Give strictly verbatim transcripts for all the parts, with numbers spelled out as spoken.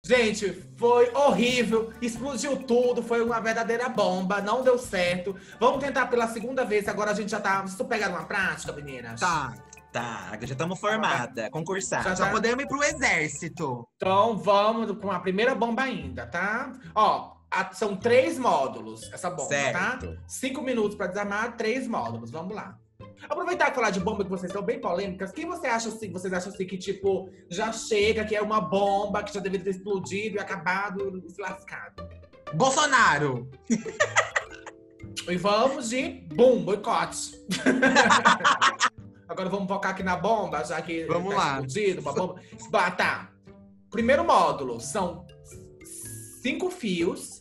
Gente, foi horrível, explodiu tudo, foi uma verdadeira bomba, não deu certo. Vamos tentar pela segunda vez, agora a gente já tá... Vocês pegaram uma prática, meninas? Tá. Tá, já estamos formada, concursada. Já Já tá. podemos ir pro exército. Então vamos com a primeira bomba ainda, tá? Ó, a- são três módulos essa bomba, Certo. tá? Cinco minutos pra desarmar, três módulos, vamos lá. Aproveitar e falar de bomba, que vocês são bem polêmicas. Quem você acha assim, vocês acham assim que, tipo, já chega, que é uma bomba, que já deveria ter explodido e acabado e se lascado? Bolsonaro. E vamos de bum, boicote. Agora vamos focar aqui na bomba, já que Vamos tá lá. explodido, uma bomba. Bah, tá. Primeiro módulo, são cinco fios,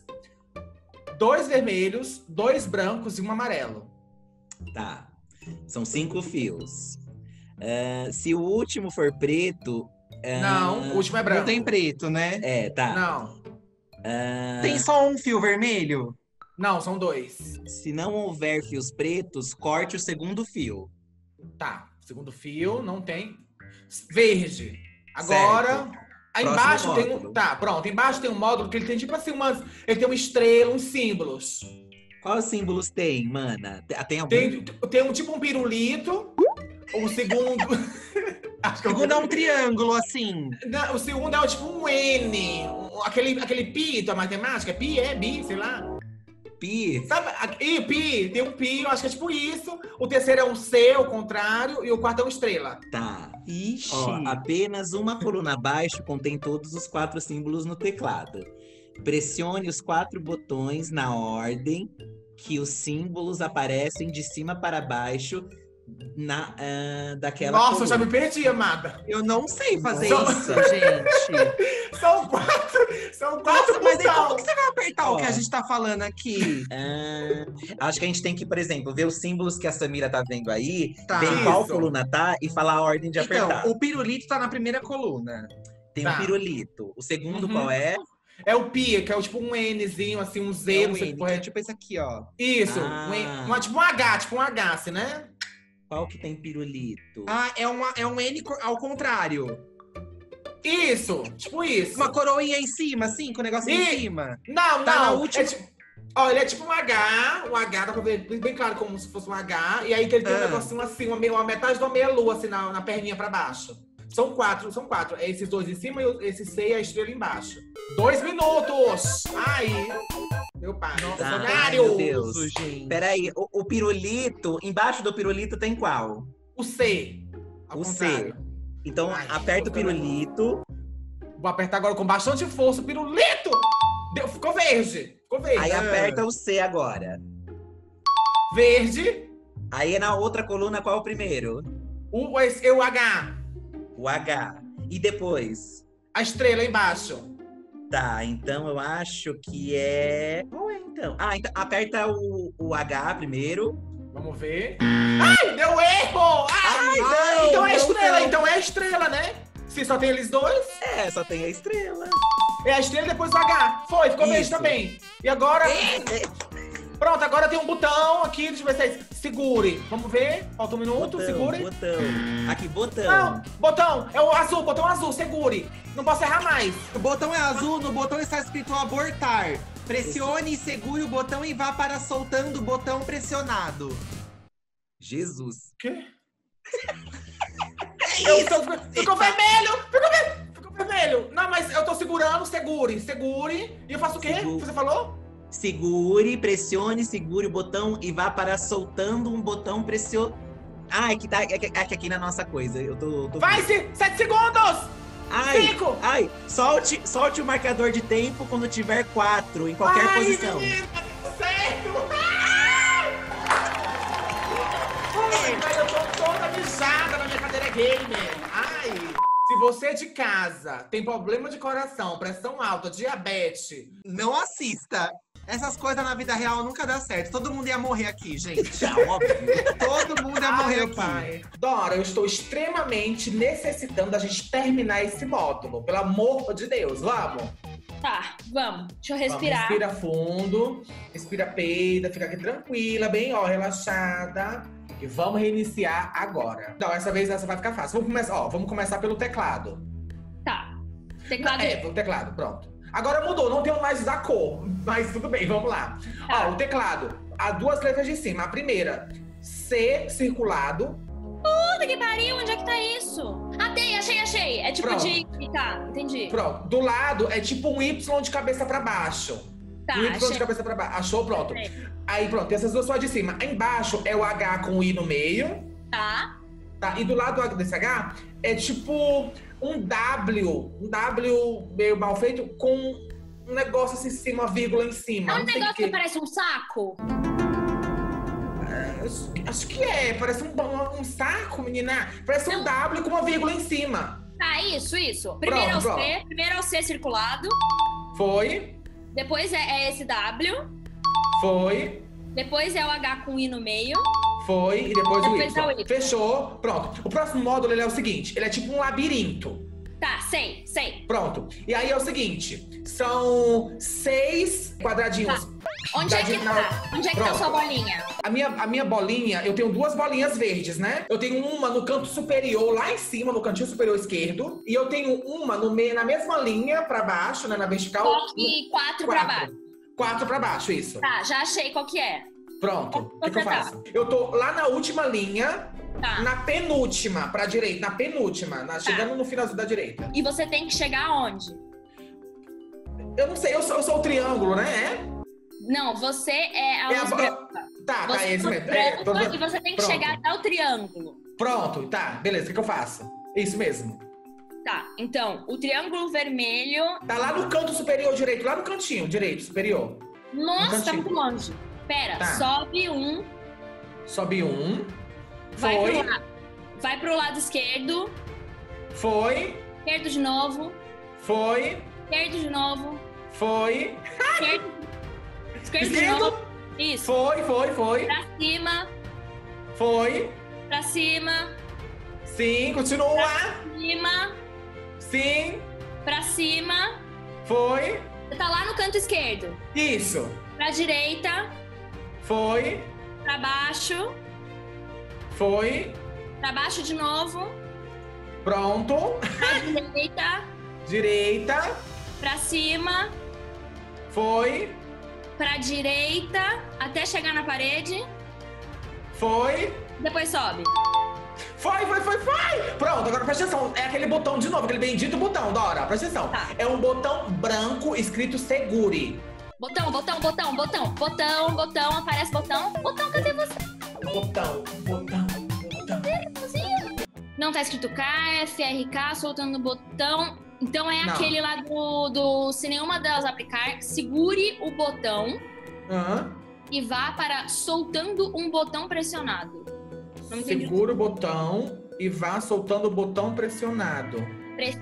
dois vermelhos, dois brancos e um amarelo. Tá. São cinco fios. Ah, se o último for preto. ah, Não, o último é branco. Não tem preto, né? É, tá. Não, Ah, Tem só um fio vermelho? não, são dois. se não houver fios pretos, corte o segundo fio. Tá, segundo fio, não tem. Verde. Agora, aí Próximo embaixo tem um. módulo. Tá, pronto. Embaixo tem um módulo que ele tem tipo assim umas. Ele tem uma estrela, uns símbolos. Quais símbolos tem, mana? Tem, tem algum? Tem, tem um tipo um pirulito. O segundo. Acho que é O o segundo é um triângulo, assim. Não, o segundo é tipo um N. um- Aquele, aquele pi da matemática. Pi é bi, sei lá. Pi? Sabe? a- Ih, pi. Tem um pi, eu acho que é tipo isso. O terceiro é um C, ao contrário. E o quarto é uma estrela. Tá. Ixi. Ó, apenas uma coluna abaixo contém todos os quatro símbolos no teclado. Pressione os quatro botões na ordem que os símbolos aparecem de cima para baixo na, ah, daquela Nossa, eu já coluna. me perdi, amada. Eu não sei fazer Nossa. isso, gente. São quatro. São quatro Nossa, mas aí como botões. que você vai apertar Ó. o que a gente tá falando aqui? Ah, acho que a gente tem que, por exemplo, ver os símbolos que a Samira tá vendo aí, Tá. ver em qual Isso. coluna tá e falar a ordem de apertar. Então, o pirulito tá na primeira coluna. Tem Tá. o pirulito. O segundo Uhum. qual é? É o pi, que é o tipo um Nzinho, assim, um Z, É não o sei o N, que que porra é é. tipo esse aqui, ó. Isso. Ah. Um, N- uma- tipo um H, tipo um H, assim, né? Qual que tem pirulito? Ah, é, uma, é um N co- ao contrário. Isso, tipo isso. Uma coroinha em cima, assim, com o negocinho Ih. em cima. Não, Tá na não. última- É tipo... Ó, ele é tipo um H, um H, dá pra ver bem bem claro como se fosse um H. E aí que ele tem um Ah. negocinho assim, uma, meia- uma metade de uma meia-lua, assim, na, na perninha pra baixo. São quatro, são quatro. É esses dois em cima e o- esse C e a estrela embaixo. Dois minutos! Aí, meu pai. Tá. Funcionário! Ai, meu Deus. Isso, gente. Peraí, o, o pirulito, embaixo do pirulito tem qual? O C. Ao O C. contrário. Então Ai, aperta o tô ficando- pirulito. Vou apertar agora com bastante força o pirulito! Deu, ficou verde. Ficou verde. Aí Ah. aperta o C agora. Verde. Aí na outra coluna qual é o primeiro? O, o, esse- o H. O H. E depois? A estrela embaixo. Tá, então eu acho que é. Qual é então? Ah, então aperta o, o H primeiro. Vamos ver. Ai, deu erro! Ai, Ai, então é a não, estrela, não. então é a estrela, né? Se só tem eles dois, É, só tem a estrela. é a estrela e depois o H. Foi, ficou verde Isso. também. E agora. Pronto, agora tem um botão aqui, deixa eu ver se é isso. Segure. Vamos ver. Falta um minuto, Botão, segure. botão. Aqui, botão. Não, botão, é o azul, botão azul, segure. Não posso errar mais. O botão é azul, no botão está escrito abortar. Pressione e segure o botão e vá para soltando o botão pressionado. Jesus. Quê? Eu tô, ficou vermelho! Ficou vermelho! Ficou vermelho! Não, mas eu tô segurando, segure, segure. E eu faço o quê? Segura. Você falou? Segure, pressione, segure o botão e vá para soltando um botão pressionado. Ah, é que tá é que, é que aqui na nossa coisa. Eu tô. tô... Vai, se, sete segundos! Ai, Cinco! ai, solte, solte o marcador de tempo quando tiver quatro, em qualquer Ai, posição. menina, tá tudo certo! Ai! Ai, mas eu tô toda mijada na minha cadeira gamer. Ai! Se você de casa tem problema de coração, pressão alta, diabetes, Não assista. Essas coisas na vida real nunca dá certo. Todo mundo ia morrer aqui, gente. Tá, óbvio. Todo mundo ia Ai, morrer meu aqui. pai. Dora, eu estou extremamente necessitando da gente terminar esse módulo. Pelo amor de Deus, vamos? Tá, vamos. Deixa eu Vamos, respirar. respira fundo, respira peida, fica aqui tranquila, bem, ó, relaxada. E vamos reiniciar agora. Não, essa vez essa vai ficar fácil. Vamos começar, ó, vamos começar pelo teclado. Tá. Teclado. É, o teclado, pronto. Agora mudou, não tenho mais a cor, mas tudo bem, vamos lá. Tá. Ó, o teclado, as duas letras de cima. A primeira, C circulado. Puta que pariu, onde é que tá isso? Ah, tem, achei, achei. É tipo Pronto. de... Tá, entendi. Pronto. Do lado é tipo um Y de cabeça pra baixo. Tá, um Y achei. de cabeça pra baixo. Achou? Pronto. Achei. Aí pronto, tem essas duas só de cima. Aí embaixo é o H com o I no meio. Tá. Tá? E do lado desse H é tipo um W. Um W meio mal feito com um negócio assim em cima, uma vírgula em cima. É um Não sei negócio que... que parece um saco? Acho, acho que é. Parece um, um, um saco, menina. Parece um W com uma vírgula em cima. Tá, isso, isso. Primeiro é o Pronto, C, primeiro é o C circulado. Foi, Depois é, é esse W. foi, Depois é o H com I no meio. foi e depois, Depois o é o Y. Y. Fechou. Pronto. O próximo módulo ele é o seguinte. Ele é tipo um labirinto. Tá, sei, sei. Pronto. E aí é o seguinte. São seis quadradinhos. Tá. Onde Da é que di- tá? na- Onde é que tá a Pronto. sua bolinha? A minha, a minha bolinha, eu tenho duas bolinhas verdes, né? Eu tenho uma no canto superior, lá em cima, no cantinho superior esquerdo. E eu tenho uma no meio, na mesma linha, pra baixo, né? Na vertical. Só que quatro pra Quatro. baixo. Quatro pra baixo, isso. Tá, já achei qual que é. Pronto. O que, que eu Você tá. faço? Eu tô lá na última linha, Tá. na penúltima, pra direita. Na penúltima, na- chegando no finalzinho da direita. E você tem que chegar aonde? Eu não sei, eu sou, eu sou o triângulo, né? É? Não, você é a É a luz bo- branca. Tá, tá, Você é esse é mesmo. É, tô- branco e você tem que Pronto. chegar até o triângulo. Pronto, tá, beleza, o que, que eu faço? Isso mesmo. Tá, então, o triângulo vermelho... Tá lá no canto superior direito, lá no cantinho direito, superior. Nossa, tá cantinho. muito longe. Pera, Tá. sobe um, Sobe um. vai Foi, pro, lado, vai pro lado esquerdo, foi, esquerdo de novo, foi, esquerdo de novo, foi, esquerdo, esquerdo de esquerdo, novo. Isso, foi, foi, foi, pra cima, foi. pra cima, Sim, continua. cima, Sim, pra cima. foi. Você tá lá no canto esquerdo. Isso. Pra direita, Foi, pra baixo, foi. pra baixo de novo, Pronto. pra direita, Direita, pra cima, foi, pra direita, até chegar na parede, foi. depois sobe. Foi, foi, foi, foi! Pronto, agora presta atenção. É aquele botão de novo, aquele bendito botão, Dora. Presta atenção. Tá. É um botão branco escrito segure. Botão, botão, botão, botão, botão, botão, aparece botão. Botão, cadê você? Botão, botão, botão. Não tá escrito K, F, R, K, soltando o botão. Então é Não. aquele lá do, do se nenhuma delas aplicar, segure o botão Hã? e vá para soltando um botão pressionado. Não entendi. Segura o botão e vá soltando o botão pressionado. Pres-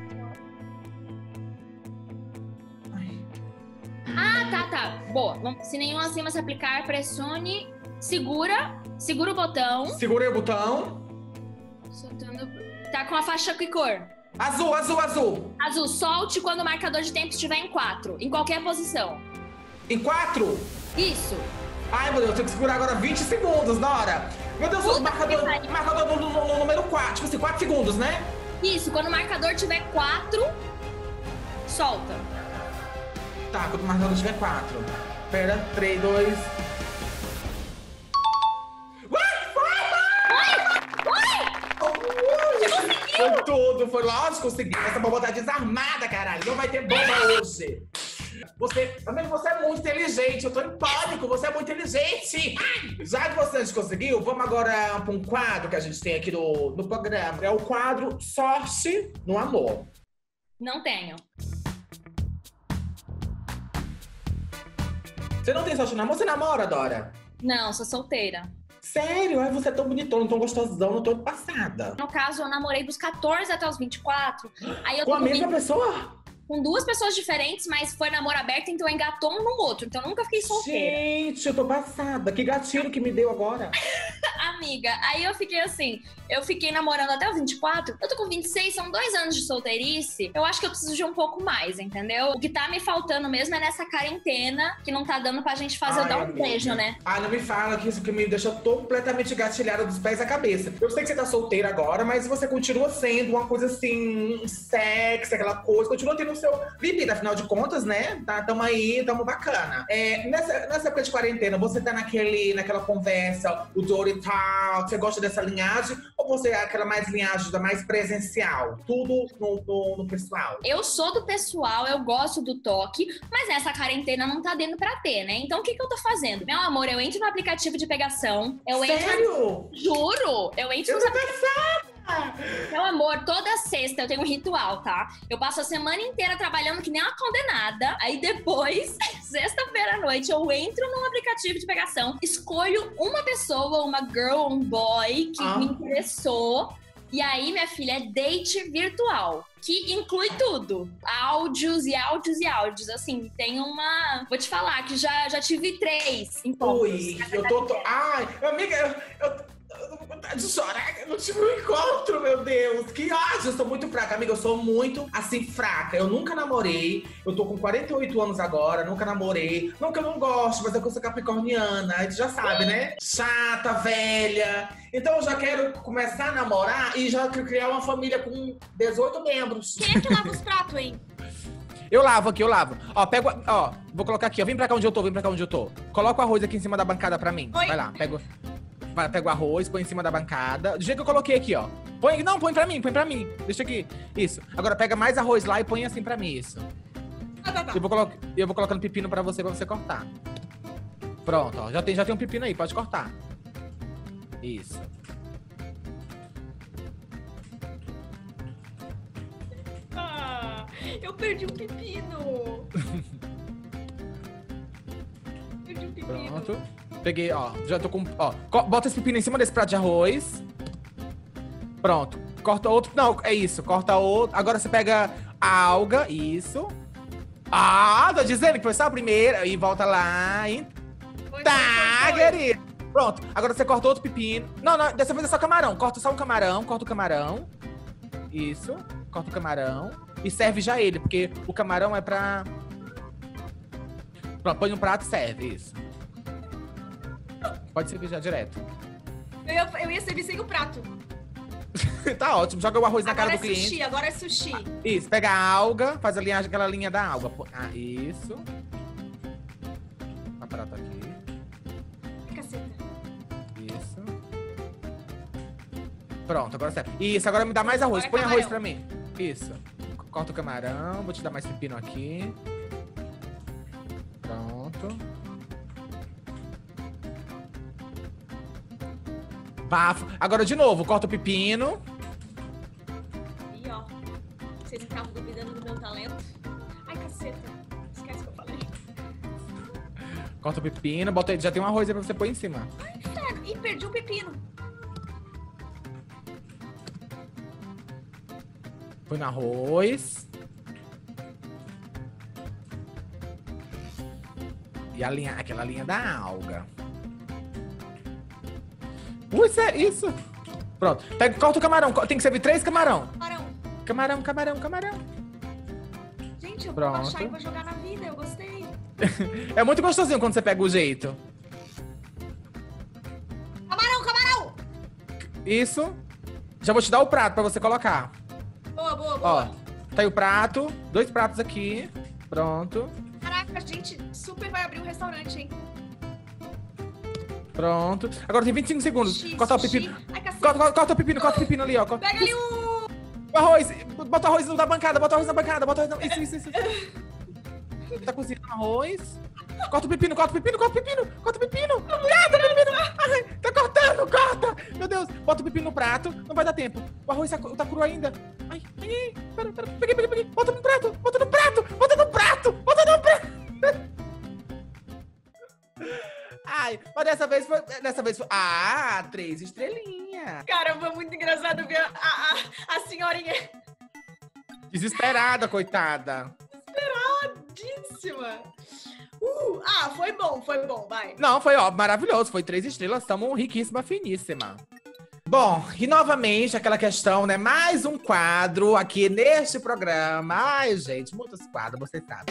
Ai. Ah, tá, tá. Boa. Não- Se nenhum acima se aplicar, pressione, segura, segura o botão. Segurei o botão. Soltando. Tá com a faixa que cor? Azul, azul, azul. Azul, solte quando o marcador de tempo estiver em quatro, em qualquer posição. Em quatro. Isso. Ai, meu Deus, eu tenho que segurar agora vinte segundos, Dora. Meu Deus, Puta o marcador, que pariu. marcador no, no- no número quatro. Tipo assim, quatro segundos, né? Isso, quando o marcador tiver quatro, solta. Tá, quando o marcador tiver quatro. Pera, três, dois. Uai, foi! Foi tudo, foi lógico, consegui. Essa bomba tá desarmada, caralho. Não vai ter bomba hoje. Você, amigo, você é muito inteligente. Eu tô em pânico, você é muito inteligente. Já que você conseguiu, vamos agora pra um quadro que a gente tem aqui no, no programa. É o quadro Sorte no Amor. Não tenho. Você não tem sorte no amor? Você namora, Dora? Não, sou solteira. Sério? Ai, você é tão bonitona, tão gostosão, não tô passada. No caso, eu namorei dos catorze até os vinte e quatro. Aí eu Com tô a com, mesma vinte pessoa? com duas pessoas diferentes, mas foi namoro aberto, então engatou um no outro. Então eu nunca fiquei solteira. Gente, eu tô passada. Que gatilho que me deu agora. Ah, amiga, aí eu fiquei assim, eu fiquei namorando até os vinte e quatro, eu tô com vinte e seis, são dois anos de solteirice, eu acho que eu preciso de um pouco mais, entendeu? O que tá me faltando mesmo é nessa quarentena, que não tá dando pra gente fazer Ai, eu dar um amiga. beijo, né? Ah, não me fala que isso que me deixa completamente gatilhada dos pés à cabeça. Eu sei que você tá solteira agora, mas você continua sendo uma coisa assim, sexy, aquela coisa, continua tendo o seu libido, afinal de contas, né? Tá, tamo aí, tamo bacana. É, nessa, nessa época de quarentena, você tá naquele, naquela conversa, o Dirty Talk, você gosta dessa linhagem? Ou você é aquela mais linhagem da mais presencial? Tudo no, no, no pessoal? Eu sou do pessoal, eu gosto do toque, mas essa quarentena não tá dando pra ter, né? Então o que que eu tô fazendo? Meu amor, eu entro no aplicativo de pegação, eu entro... Sério? Juro! Eu entro Eu nos tô passada! Meu amor, toda sexta eu tenho um ritual, tá? Eu passo a semana inteira trabalhando que nem uma condenada. Aí depois, sexta-feira à noite, eu entro num aplicativo de pegação, escolho uma pessoa, uma girl, um boy que Ah. me interessou. E aí, minha filha, é date virtual, que inclui tudo. Áudios e áudios e áudios. Assim, tem uma... Vou te falar que já, já tive três encontros. Ui, eu tô... tô... Ai, amiga, eu... eu... eu tô com vontade de chorar, eu não tive um encontro, meu Deus. Que ódio, eu sou muito fraca. Amiga, eu sou muito, assim, fraca. Eu nunca namorei. Eu tô com quarenta e oito anos agora, nunca namorei. Não que eu não gosto, mas é que eu sou capricorniana. A gente já sabe, né? Chata, velha. Então eu já quero começar a namorar e já criar uma família com dezoito membros. Quem é que lava os pratos, hein? Eu lavo aqui, eu lavo. Ó, pego. Ó, vou colocar aqui, ó. Vem pra cá onde eu tô, vem pra cá onde eu tô. Coloca o arroz aqui em cima da bancada pra mim. Oi. Vai lá, pega. Vai, pega o arroz, põe em cima da bancada. Do jeito que eu coloquei aqui, ó. Põe. Não, põe pra mim, põe pra mim. Deixa aqui. Isso. Agora pega mais arroz lá e põe assim pra mim, isso. Tá, tá, tá. Eu vou, colo... eu vou colocando pepino pra você, pra você cortar. Pronto, ó. Já tem, já tem um pepino aí, pode cortar. Isso. Ah, eu perdi um pepino. Perdi um pepino. Pronto. Peguei, ó. Já tô com. Ó. co- Bota esse pepino em cima desse prato de arroz. Pronto. Corta outro. Não, é isso. Corta outro. Agora você pega a alga. Isso. Ah, tô dizendo que foi só a primeira. E volta lá. E... Foi, Tá, foi, foi, foi. querido. Pronto. Agora você corta outro pepino. Não, não. Dessa vez é só camarão. Corta só um camarão. Corta o camarão. Isso. Corta o camarão. E serve já ele, porque o camarão é pra. Pronto, põe no prato e serve. Isso. Pode servir já direto. Eu, ia- eu ia servir sem o prato. Tá ótimo. Joga o arroz na Agora cara é do cliente. sushi, agora é sushi. Isso. Pega a alga. Faz a linha, aquela linha da alga. Pô- Ah, isso. Tá prato aqui. Caceta. Isso. Pronto, agora serve. Isso, agora me dá mais arroz. Agora é Põe arroz camarão. pra mim. Isso. Corta o camarão. Vou te dar mais pepino aqui. Pronto. Bafo. Agora de novo, corta o pepino. Ih, ó. Vocês não estavam duvidando do meu talento? Ai, caceta. Esquece o que eu falei. Corta o pepino. Bota aí. Já tem um arroz aí pra você pôr em cima. Sério, ih, perdi um pepino. Põe no arroz. E a linha, aquela linha da alga. Ui, isso é isso. Pronto. Pega, corta o camarão. co- Tem que servir três camarão. Camarão. Camarão, camarão, camarão. Gente, eu vou Pronto. baixar e vou jogar na vida. Eu gostei. É muito gostosinho quando você pega o jeito. Camarão, camarão! Isso. Já vou te dar o prato pra você colocar. Boa, boa, Ó, boa. tá aí o prato. Dois pratos aqui. Pronto. Caraca, a gente super vai abrir um restaurante, hein? Pronto. Agora tem vinte e cinco segundos. Sushi, Corta o sushi. pepino. Ai, caceta. Corta, corta, corta o pepino, corta o pepino ali, ó. Corta- Pega ali o... O arroz, bota o arroz na bancada, bota o arroz na bancada, bota o arroz na... Isso, isso, isso. Tá cozinhando arroz. Corta o pepino, corta o pepino, corta o pepino, corta o pepino. Corta o pepino. Ai, tá cortando, corta. Meu Deus, bota o pepino no prato, não vai dar tempo. O arroz tá, tá cru ainda. Ai, ai, ai, pera, pera, peguei, peguei, peguei. Bota no prato, bota no prato, bota no prato, bota no prato. Ai, mas dessa vez foi, dessa vez foi... Ah, três estrelinhas. Caramba, muito engraçado ver a, a, a senhorinha Desesperada, coitada. de certíssima. Uh, ah, foi bom, foi bom, vai. Não, foi ó, maravilhoso. Foi três estrelas, estamos riquíssima, finíssima. Bom, e novamente aquela questão, né? Mais um quadro aqui neste programa. Ai, gente, muitos quadros, você sabe.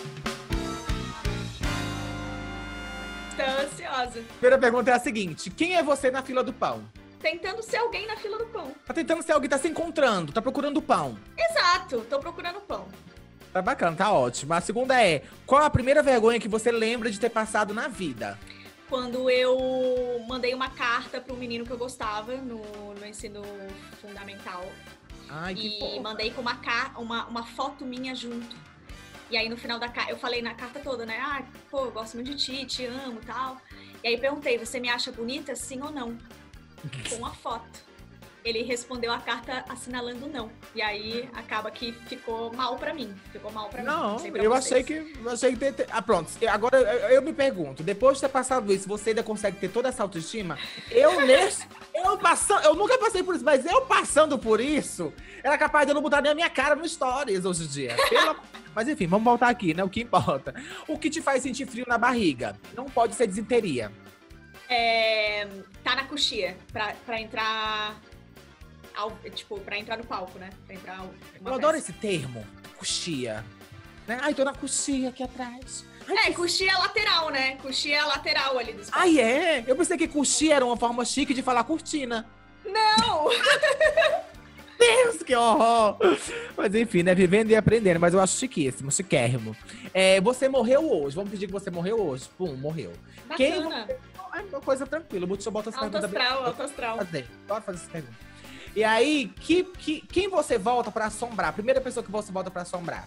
Tô ansiosa. Primeira pergunta é a seguinte: quem é você na fila do pão? Tentando ser alguém na fila do pão. Tá tentando ser alguém, tá se encontrando, tá procurando pão. Exato, tô procurando pão. Tá bacana, tá ótimo. A segunda é: qual a primeira vergonha que você lembra de ter passado na vida? Quando eu mandei uma carta para um menino que eu gostava no, no ensino fundamental. Ai, que E fofa. mandei com uma, car uma, uma foto minha junto. E aí no final da carta, eu falei na carta toda, né? Ah, pô, eu gosto muito de ti, te amo e tal. E aí perguntei, você me acha bonita, sim ou não? Com a foto. Ele respondeu a carta assinalando não. E aí acaba que ficou mal pra mim. Ficou mal pra mim. Não, sei pra eu vocês. achei que. Eu achei que ter, ter- Ah, pronto. Agora eu, eu me pergunto, depois de ter passado isso, você ainda consegue ter toda essa autoestima? Eu nesse. Eu passando. Eu nunca passei por isso, mas eu passando por isso, era capaz de eu não botar nem a minha cara no stories hoje em dia. Pela- Mas enfim, vamos voltar aqui, né? O que importa. O que te faz sentir frio na barriga? Não pode ser desinteria. É, tá na coxia pra, pra entrar. Ao, tipo, pra entrar no palco, né? Pra entrar uma Eu adoro peça. esse termo, coxia. Né? Ai, tô na coxia aqui atrás. Ai, É, coxia lateral, né? Coxia lateral ali dos Ai, é? Eu pensei que coxia era uma forma chique de falar cortina. Não! Deus, que horror! Mas enfim, né? Vivendo e aprendendo. Mas eu acho chiquíssimo, chiquérrimo. É, você morreu hoje. Vamos pedir que você morreu hoje. Pum, morreu. Quem Bacana. É uma coisa tranquila. O Multishow bota essa Alto pergunta bem... astral, alto astral. Fazer. Pode fazer essa pergunta. E aí, que, que, quem você volta pra assombrar? A primeira pessoa que você volta pra assombrar?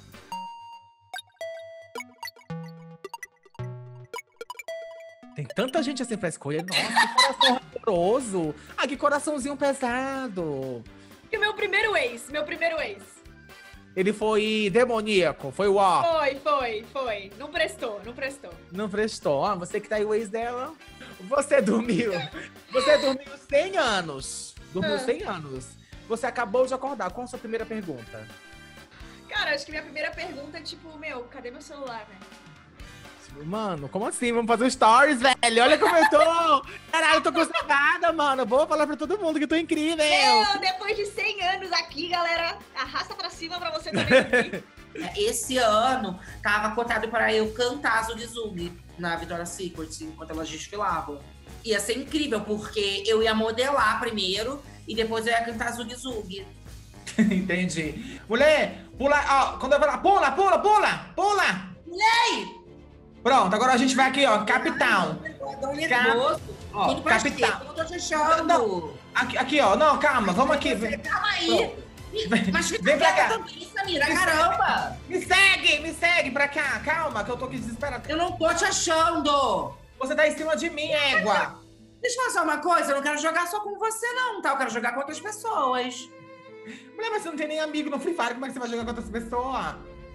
Tem tanta gente assim pra escolher. Nossa, que coração rancoroso. Ah, que coraçãozinho pesado. E o meu primeiro ex, meu primeiro ex. Ele foi demoníaco, foi o ó. Foi, foi, foi. Não prestou, não prestou. Não prestou. Ah, você que tá aí o ex dela. Você dormiu. Você dormiu cem anos. Dormiu Ah. cem anos. Você acabou de acordar. Qual a sua primeira pergunta? Cara, acho que minha primeira pergunta é tipo, meu, cadê meu celular, velho? Mano, como assim? Vamos fazer stories, velho. Olha como eu tô. Caralho, eu tô conservada, mano. Vou falar pra todo mundo que eu tô incrível. Meu, depois de cem anos aqui, galera, arrasta pra cima pra você também. Esse ano tava cotado para eu cantar Zug Zug na Victoria's Secret enquanto elas desfilavam. Ia ser incrível, porque eu ia modelar primeiro e depois eu ia cantar Zug Zug. Entendi. Mulher, pula, ó, quando eu falar, pula, pula, pula, pula. Pulei! Pronto, agora a gente vai aqui, ó, capitão. Tô nervoso. Ó, Tudo pra capitão. quê? Eu tô te achando. Aqui, aqui, ó, não, calma, vamos aqui. Vem, Calma aí. Mas fica Vem pra quieta cá. também, Samira, caramba. me segue, me segue pra cá, calma, que eu tô aqui desesperado. Eu não tô te achando. Você tá em cima de mim, égua. Deixa eu falar só uma coisa, eu não quero jogar só com você não, tá? Eu quero jogar com outras pessoas. Mulher, mas você não tem nem amigo no Free Fire, como é que você vai jogar com outras pessoas?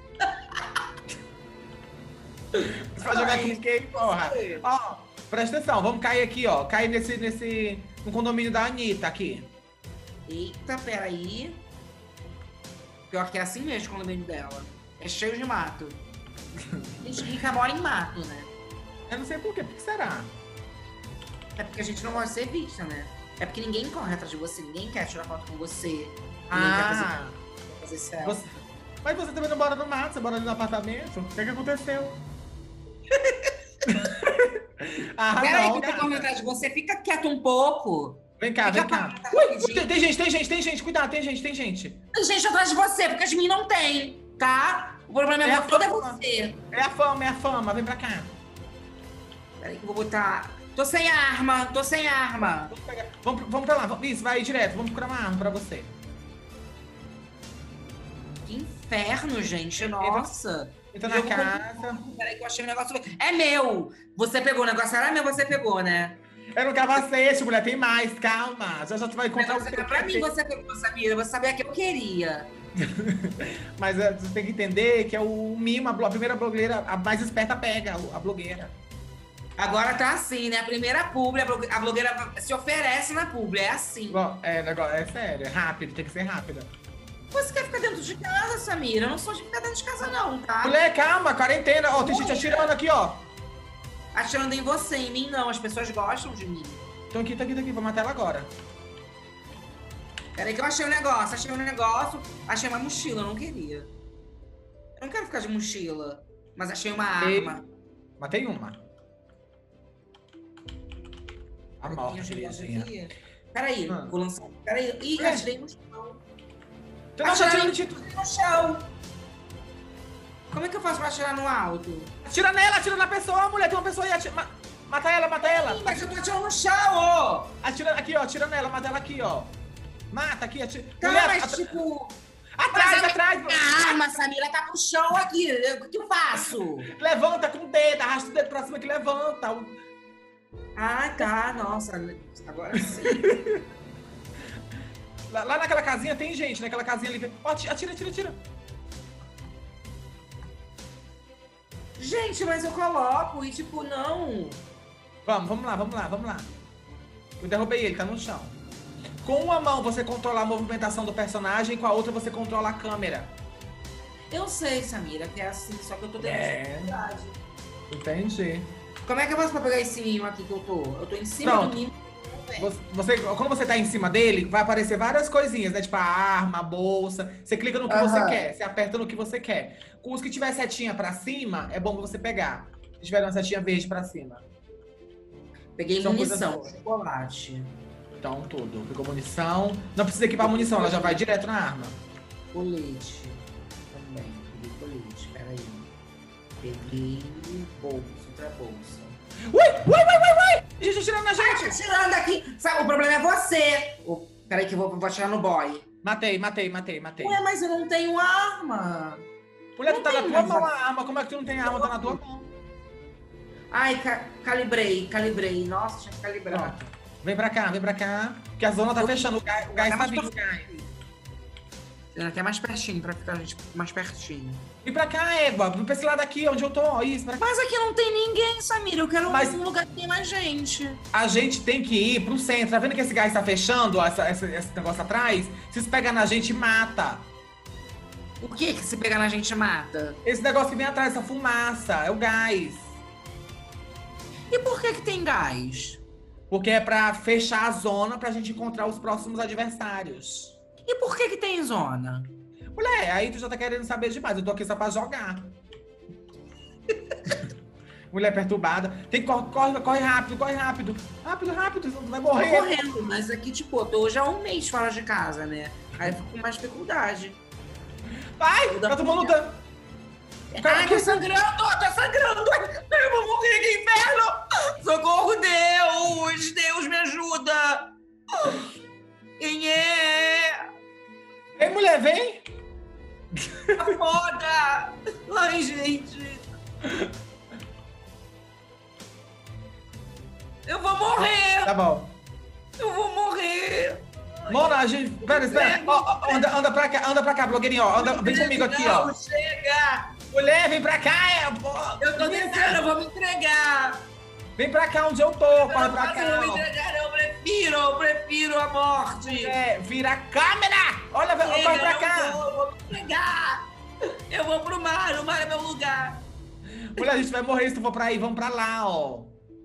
Você vai jogar com quem, porra? Ó, presta atenção, vamos cair aqui, ó. Cair nesse, nesse, no condomínio da Anitta aqui. Eita, peraí. Pior que é assim mesmo o condomínio dela. É cheio de mato. Gente rica mora em mato, né? Eu não sei por quê, por que será? É porque a gente não gosta de ser vista, né? É porque ninguém corre atrás de você, ninguém quer tirar foto com você. Ninguém quer fazer, Ah, quer fazer selfie. você... mas você também não mora no mato, você mora ali no apartamento? O que que aconteceu? ah, Peraí não, que eu tô cara. correndo atrás de você, fica quieto um pouco. Vem cá, vem Fica cá. quieta, Ui, rapidinho. tem, tem gente, tem gente, tem gente, cuidado, tem gente, tem gente. Tem gente atrás de você, porque as minhas não tem, tá? O problema É é a todo é fama. você. É a fama, é a fama, vem pra cá. Peraí que eu vou botar... Tô sem arma, tô sem arma. Vamos, pegar- vamos, vamos pra lá, vamos- isso, vai direto, vamos procurar uma arma pra você. Que inferno, gente, nossa. Entra na Eu vou- casa. Peraí que eu achei um negócio... É meu! Você pegou o negócio, era meu, você pegou, né? É no capacete, mulher, tem mais, calma. Já já tu vai O encontrar o negócio seu era pra mim, você pegou, Samira. Você sabia que eu queria. Mas é, você tem que entender que é o mimo, a, blo- a primeira blogueira, a mais esperta pega, a blogueira. Agora tá assim, né? A primeira publi, a blogue- a blogueira se oferece na publi, é assim. Bom, é, negócio, é sério, é rápido, tem que ser rápida. Você quer ficar dentro de casa, Samira? Eu não sou de ficar dentro de casa, não, tá? Mulher, calma, quarentena. Ó, tem gente atirando aqui, ó. Atirando em você, em mim não. As pessoas gostam de mim. Então aqui, tá aqui, tá aqui. Vou matar ela agora. Peraí que eu achei um negócio. Achei um negócio. Achei uma mochila, eu não queria. Eu não quero ficar de mochila. Mas achei uma E- arma. Matei uma. A Peraí, morte, eu Liazinha. aqui. Peraí, Ah. vou lançar. Peraí. Ih, Ué. atirei no chão. Tu não tá atirando no título. No chão. Como é que eu faço pra atirar no alto? Atira nela, atira na pessoa, mulher. Tem uma pessoa aí. Atira... ma- Mata ela, mata ela. Ih, mas eu tô atirando no chão, ó. Atira aqui, ó. Atira nela, mata ela aqui, ó. Mata aqui, atira. Tá, Mulher, mas atra- tipo... atrás, mas a atrás. minha arma, Samira, tá pro chão aqui. Eu- O que eu faço? Levanta com o dedo, arrasta o dedo pra cima que levanta. Ah, tá. Nossa, agora sim. Lá, lá naquela casinha tem gente, naquela casinha ali. Ó, ati- atira, atira, atira. Gente, mas eu coloco e tipo, não. Vamos, vamos lá, vamos lá, vamos lá. Eu derrubei ele, tá no chão. Com uma mão você controla a movimentação do personagem, com a outra você controla a câmera. Eu sei, Samira, que é assim, só que eu tô dentro É. de dificuldade. Entendi. Como é que eu faço pra pegar esse ninho aqui que eu tô? Eu tô em cima Pronto. do ninho. Você, você- quando você tá em cima dele, vai aparecer várias coisinhas, né? Tipo a arma, a bolsa. Você clica no que Aham. você quer, você aperta no que você quer. Com os que tiver setinha pra cima, é bom você pegar. Se tiver uma setinha verde pra cima. Peguei São coisas munição, boas. chocolate, Então, tudo. Pegou munição. Não precisa equipar munição, ela já vai direto na arma. colete. Também, peguei colete, peraí. Peguei bolsa, outra bolsa. Ui, ui, ui, ui, ui! Gente atirando na Tá gente! tirando aqui! Sabe, o problema é você! Oh, peraí que eu vou, vou atirar no boy. Matei, matei, matei, matei. Ué, mas eu não tenho arma. Mulher, tu não tá na tem tua mais mão a arma. Como é que tu não tem arma? Tá na tua mão. Ai, ca- calibrei, calibrei. Nossa, tinha que calibrar. Pronto. Vem pra cá, vem pra cá. Porque a zona tá fechando. O gás, o gás tá vindo, o gás. Até mais pertinho, pra ficar a gente mais pertinho. Vem pra cá, Eva. Vem pra esse lado aqui, onde eu tô. Isso, pra cá. Mas aqui não tem ninguém, Samira. Eu quero Mas- um lugar que tem mais gente. A gente tem que ir pro centro. Tá vendo que esse gás tá fechando, ó, essa, essa- esse negócio atrás? Se você pegar na gente, mata. O que que se pegar na gente mata? Esse negócio que vem atrás, essa fumaça, é o gás. E por que que tem gás? Porque é pra fechar a zona pra gente encontrar os próximos adversários. E por que que tem zona? Mulher, aí tu já tá querendo saber demais. Eu tô aqui só pra jogar. Mulher perturbada. Tem que corre, corre, corre rápido, corre rápido. Rápido, rápido, senão tu vai Tô morrer. correndo, mas aqui, tipo, eu tô já há um mês fora de casa, né? Aí eu fico com mais dificuldade. Vai, Vou dar tá tomando pra- dano. O cara Ai, aqui tô sangrando, tô sangrando! Eu vou morrer, que inferno! Socorro, Deus! Deus, me ajuda! Quem é? Ei, mulher, vem. Tá foda! Ai, gente! Eu vou morrer! Tá bom. Eu vou morrer! Mona, a gente. Pera, espera. Ó, ó, anda, anda pra cá, anda pra cá, blogueirinho, ó. Anda, vem comigo aqui, ó. Não, chega! Mulher, vem pra cá, é. pô. Eu tô descendo, eu vou me entregar! Vem pra cá onde eu tô, Eu corre não pra posso cá. me ó. entregar, eu prefiro, eu prefiro a morte! É, vira a câmera! Olha, vem, corre pra eu cá! vou, eu vou me entregar! Eu vou pro mar, o mar é meu lugar! Mulher, a gente vai morrer se tu for pra aí, vamos pra lá, ó.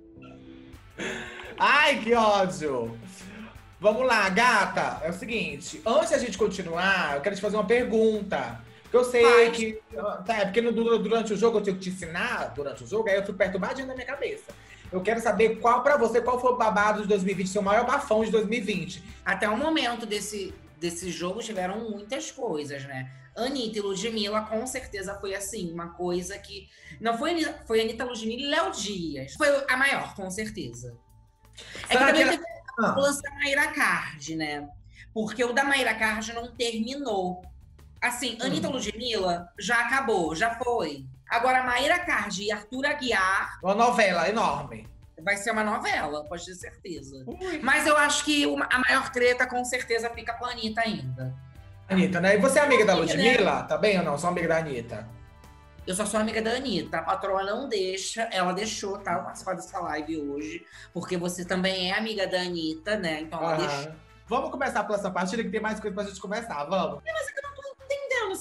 Ai, que ódio! Vamos lá, gata. É o seguinte, antes da gente continuar, eu quero te fazer uma pergunta. Porque eu sei Faz. que. Tá, é porque no- durante o jogo eu tenho que te ensinar, durante o jogo, aí eu fico perturbadinho na minha cabeça. Eu quero saber qual pra você, qual foi o babado de dois mil e vinte, seu maior bafão de dois mil e vinte. Até o momento desse, desse jogo tiveram muitas coisas, né? Anitta e Ludmilla, com certeza, foi assim, uma coisa que. Não foi, Ani- foi Anitta, Ludmilla e Léo Dias. Foi a maior, com certeza. É que Será também que teve Ah. o lance da Mayra Card, né? Porque o da Mayra Card não terminou. Assim, Anitta Ludmilla já acabou, já foi. Agora, Mayra Card e Arthur Aguiar Uma novela enorme. vai ser uma novela, pode ter certeza. Ui. Mas eu acho que uma- a maior treta, com certeza, fica com a Anitta ainda. Anitta, né? E você é amiga da Amiga, Ludmilla? Tá bem ou não? Sou amiga da Anitta. Eu só sou amiga da Anitta. A patroa não deixa, ela deixou, tá? Eu participar dessa live hoje, porque você também é amiga da Anitta, né? Então ela deixou. Ah. Vamos começar pela essa partida que tem mais coisa pra gente conversar, vamos. Mas é que eu não tô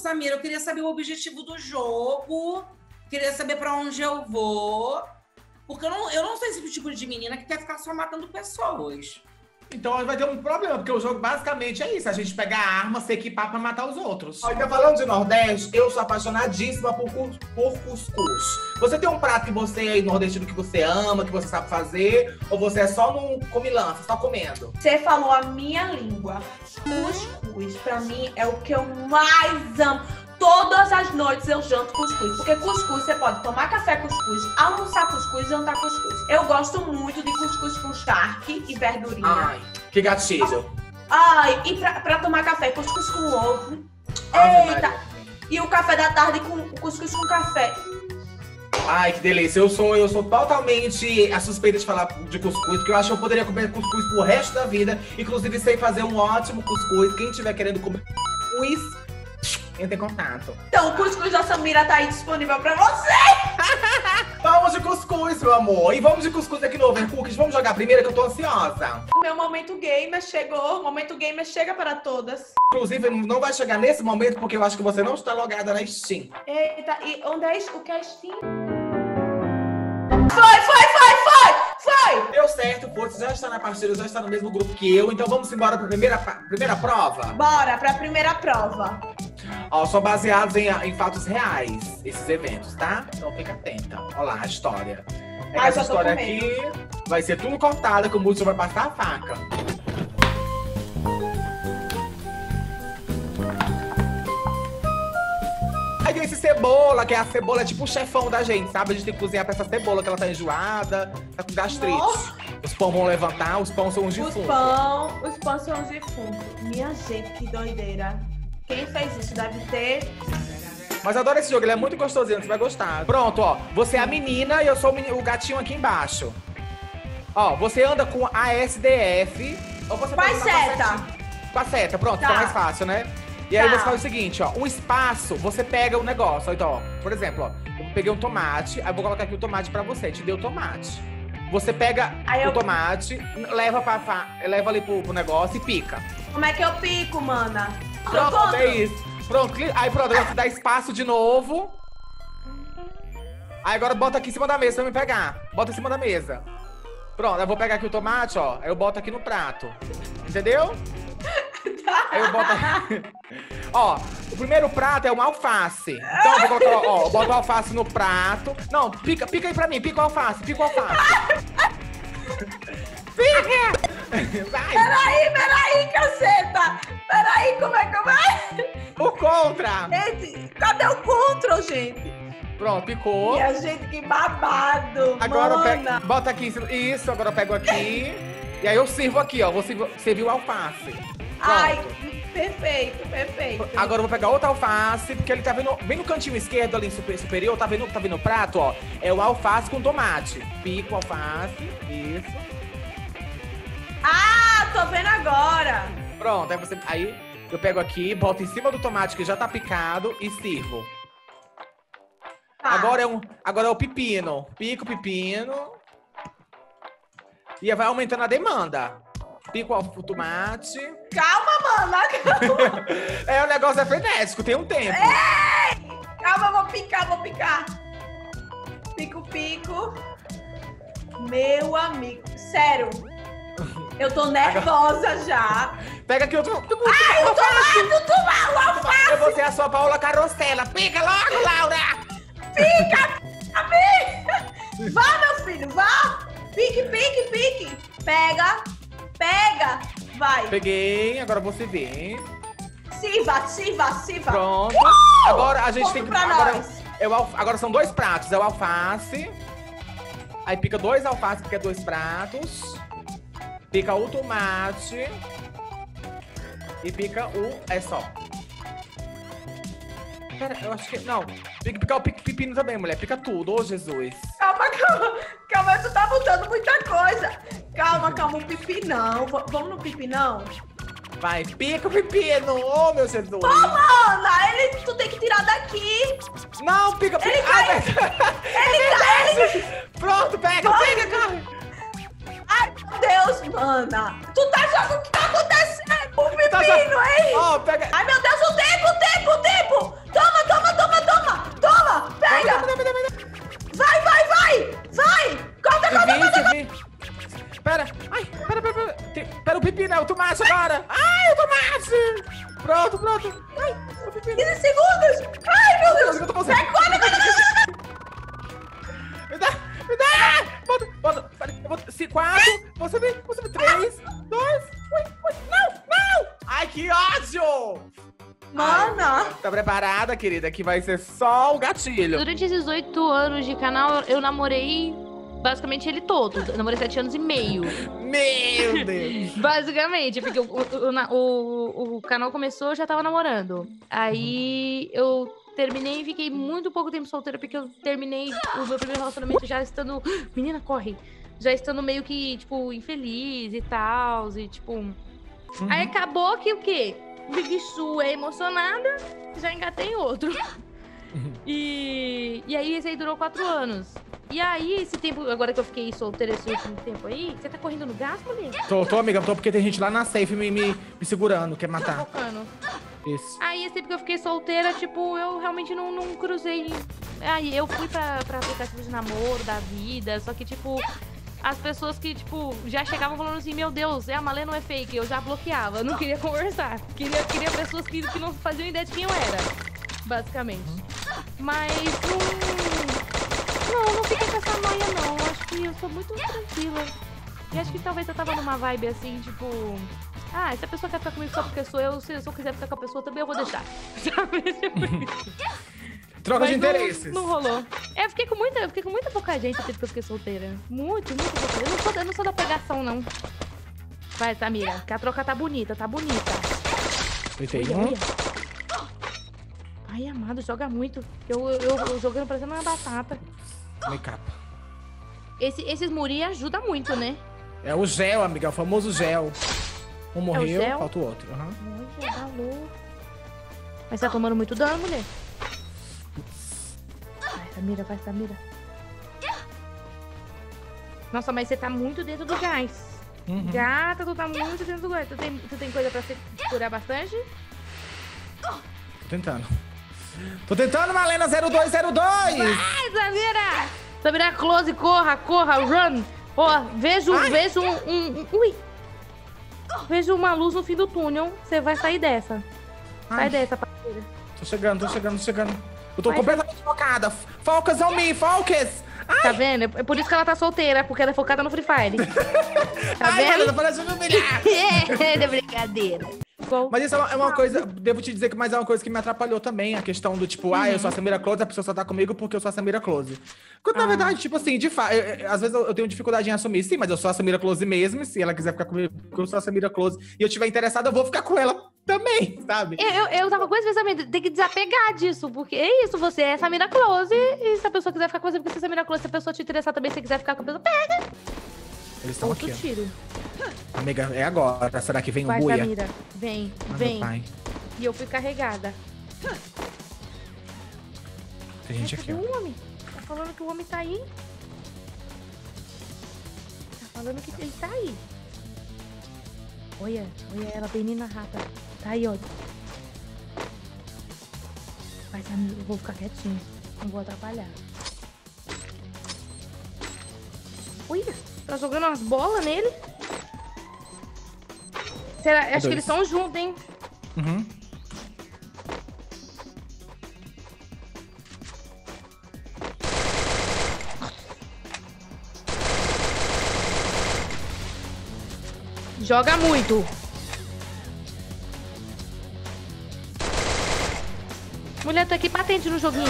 Samira, eu queria saber o objetivo do jogo. Queria saber pra onde eu vou. Porque eu não, eu não sou esse tipo de menina que quer ficar só matando pessoas. Então vai ter um problema, porque o jogo basicamente é isso. A gente pega a arma, se equipar pra matar os outros. Ó, então falando de Nordeste, eu sou apaixonadíssima por, cus- por cuscuz. Você tem um prato que você aí nordestino que você ama, que você sabe fazer? Ou você é só no comilança, só comendo? Você falou a minha língua. Cuscuz, pra mim, é o que eu mais amo. Todas as noites eu janto cuscuz. Porque cuscuz, você pode tomar café cuscuz, almoçar cuscuz e jantar cuscuz. Eu gosto muito de cuscuz com charque e verdurinha. Ai, que gatilho. Ai, e pra, pra tomar café, cuscuz com ovo. Ave Eita! Maria. E o café da tarde com cuscuz com café. Ai, que delícia. Eu sou, eu sou totalmente a suspeita de falar de cuscuz, porque eu acho que eu poderia comer cuscuz pro resto da vida. Inclusive, sei fazer um ótimo cuscuz. Quem estiver querendo comer cuscuz, entre em contato. Então, o cuscuz da Samira tá aí disponível pra você. Vamos de cuscuz, meu amor. E vamos de cuscuz aqui no Overcooked. Vamos jogar primeiro, que eu tô ansiosa. O meu momento gamer chegou. O momento gamer chega para todas. Inclusive, não vai chegar nesse momento, porque eu acho que você não está logada na Steam. Eita, e onde é isso? O que é Steam? Foi, foi, foi, foi! Foi! Deu certo, pô, você já está na partida, já está no mesmo grupo que eu. Então vamos embora pra primeira, pa- primeira prova. Bora pra primeira prova. Ó, são baseados em, em fatos reais, esses eventos, tá? Então fica atenta. Ó lá, a história. É que Ai, essa já tô história com aqui vai ser tudo cortada, que o Múcio vai passar a faca. Aí tem esse cebola, que é a cebola, é tipo o chefão da gente, sabe? A gente tem que cozinhar pra essa cebola, que ela tá enjoada, tá com gastrite. Nossa. Os pão vão levantar, os pão são os Os defuntos. pão, os pão são os defuntos. Minha gente, que doideira. Quem fez isso deve ter... Mas eu adoro esse jogo, ele é muito gostosinho, você vai gostar. Pronto, ó. Você é a menina e eu sou o, meni- o gatinho aqui embaixo. Ó, você anda com a S D F. Ou você Com a pode andar com a seta. setinha. Com a seta, pronto, Tá. fica mais fácil, né? E aí Tá. você faz o seguinte, ó. Um espaço, você pega o negócio. Ó, então, ó. Por exemplo, ó. Eu peguei um tomate, aí eu vou colocar aqui o tomate pra você. Te dei o tomate. Você pega Aí eu- o tomate, leva, pra, fa- leva ali pro, pro negócio e pica. Como é que eu pico, mana? Pronto, Pronto. é isso. Pronto, cli- aí pronto, agora você dá espaço de novo. Aí agora bota aqui em cima da mesa pra me pegar. Bota em cima da mesa. Pronto, eu vou pegar aqui o tomate, ó. Aí eu boto aqui no prato. Entendeu? Aí eu boto... Ó, o primeiro prato é uma alface. Então eu vou colocar, ó, eu boto a alface no prato. Não, pica, pica aí pra mim, pica o alface, pica o alface. Pica! Vai! Peraí, peraí, caceta! Peraí, como é que vai? O contra! Gente, cadê o control, gente? Pronto, picou. Minha gente, que babado! Agora eu mana. pego, bota aqui, em cima- isso, agora eu pego aqui. E aí eu sirvo aqui, ó, vou servir, servir o alface. Pronto. Ai, perfeito, perfeito. Agora eu vou pegar outra alface, porque ele tá vendo bem no cantinho esquerdo ali, super, superior, tá vendo, tá vendo o prato, ó? É o alface com tomate. Pico o alface, isso. Ah, tô vendo agora! Pronto, aí você, aí eu pego aqui, boto em cima do tomate que já tá picado e sirvo. Tá. Agora é um, agora é o pepino. Pico o pepino. E vai aumentando a demanda. Pico o tomate. Calma, mana! Calma, É, o negócio é frenético, tem um tempo. calma, vou picar, vou picar. Pico, pico. Meu amigo, sério. Eu tô nervosa já. Pega aqui outro. Ai, o tomate, o tomate, o alface! É você, a sua Paola Carosella. Pica logo, Laura! Vá, meu filho, vá! Pique, pique, pique! Pega, pega, vai! Peguei, agora você vê. Sirva, sirva, sirva! Pronto. Agora a gente Ponto tem que. pra Agora, nós. é o alf- agora são dois pratos. É o alface. Aí pica dois alfaces, porque é dois pratos. Pica o tomate. E pica o. É só. Pera, eu acho que. Não. Tem que picar o pic- pepino também, mulher. Pica tudo, ô Jesus. Calma, calma, calma, tu tá botando muita coisa. Calma, calma, o pipinão. V- Vamos no pipinão? Vai, pica o pepino, ô meu Jesus. Ana, ele, tu tem que tirar daqui. Não, pica, pica. Ele Ai, vai- mas- Ele tá, ele... Pronto, pega, pega, cara. Ai, meu Deus, mana. Tu tá achando o que tá acontecendo? O pepino, Tá já- hein? Ó, pega. Ai, meu Deus, o tempo, o tempo, o tempo. quatro, você vem, você vem, três, dois, ui, ui, não, não! Ai, que ódio! Mana! Tá preparada, querida? Que vai ser só o gatilho. Durante esses oito anos de canal, eu namorei basicamente ele todo. Eu namorei sete anos e meio. Meu Deus! Basicamente, porque o, o, o, o canal começou, eu já tava namorando. Aí eu terminei e fiquei muito pouco tempo solteira, porque eu terminei o meu primeiro relacionamento já estando... Menina, corre! Já estando meio que, tipo, infeliz e tal, e tipo... Uhum. Aí acabou que o quê? Big Su é emocionada, já engatei em outro. E, e aí esse aí durou quatro anos. E aí, esse tempo, agora que eu fiquei solteira esse último tempo aí, você tá correndo no gás, mulher? Tô, tô, amiga, tô porque tem gente lá na safe me, me, me segurando, quer matar. Focando. Isso. Aí, esse tempo que eu fiquei solteira, tipo, eu realmente não, não cruzei. Aí, eu fui pra, pra aplicativo de namoro da vida, só que, tipo, as pessoas que, tipo, já chegavam falando assim, meu Deus, é a Malê, não é fake, eu já bloqueava, eu não queria conversar. Queria, queria pessoas que, que não faziam ideia de quem eu era, basicamente. Mas não... Não, não fiquei com essa noia, não. Acho que eu sou muito tranquila. E acho que talvez eu tava numa vibe assim, tipo... Ah, se a pessoa quer ficar comigo só porque sou eu, se eu quiser ficar com a pessoa também, eu vou deixar. Sabe? Troca Mas de não, interesses. Não rolou. É, eu fiquei com muita, eu fiquei com muita pouca gente tempo que eu fiquei solteira. Muito, muito pouca. Eu não sou, eu não sou da pegação, não. Vai, Samira, que a troca tá bonita, tá bonita. Deitei Olha, um. olha. Ai, amado, joga muito. Eu, eu, eu jogando parecendo uma batata. Make up. Esse, esses muri ajudam muito, né? É o gel, amiga, é o famoso gel. Um morreu, gel? falta o outro. Uhum. Olha, tá louco. Mas tá tomando muito dano, mulher. Vai, Samira, vai, Samira. Nossa, mas você tá muito dentro do gás. Uhum. Gata, tu tá muito dentro do gás. Tu tem, tu tem coisa pra se curar bastante? Tô tentando. Tô tentando, Malena zero dois zero dois! Vai, Samira! Samira, close, corra, corra, run! Ó, vejo, vejo um, um, um... Ui! Vejo uma luz no fim do túnel. Você vai sair dessa. Sai Ai. dessa, parceira. Tô chegando, tô chegando, tô chegando. Eu tô Vai, completamente focada. Focus on me, focus! Tá vendo? É por isso que ela tá solteira, porque ela é focada no Free Fire. Tá Ai, vendo? Malena, parece me humilhar. É, de brincadeira. Qual? Mas isso é uma, é uma coisa, devo te dizer que mais é uma coisa que me atrapalhou também, a questão do tipo, ah, eu sou a Samira Close, a pessoa só tá comigo porque eu sou a Samira Close. Quando na Ah. verdade, tipo assim, de fato, às vezes eu, eu tenho dificuldade em assumir, sim, mas eu sou a Samira Close mesmo, e se ela quiser ficar comigo porque eu sou a Samira Close e eu estiver interessada, eu vou ficar com ela também, sabe? Eu, eu, eu tava com esse pensamento, tem que desapegar disso, porque é isso, você é Samira Close, e se a pessoa quiser ficar com você porque você é Samira Close, se a pessoa te interessar também, se você quiser ficar com a pessoa, pega! Eles estão Outro aqui, tiro. ó. Amiga, é agora. Será que vem o Vai, buia? Samira, vem, Ah, vem. meu pai. E eu fui carregada. Tem gente Mas aqui, cadê ó. o homem? Tá falando que o homem tá aí? Tá falando que ele tá aí. Olha, olha ela, menina rata. Tá aí, olha. Vai, Samira, eu vou ficar quietinho. Não vou atrapalhar. Olha, tá jogando umas bolas nele. Será? Acho dois. que eles estão juntos, hein? Uhum. Joga muito. Mulher, tá aqui patente no joguinho.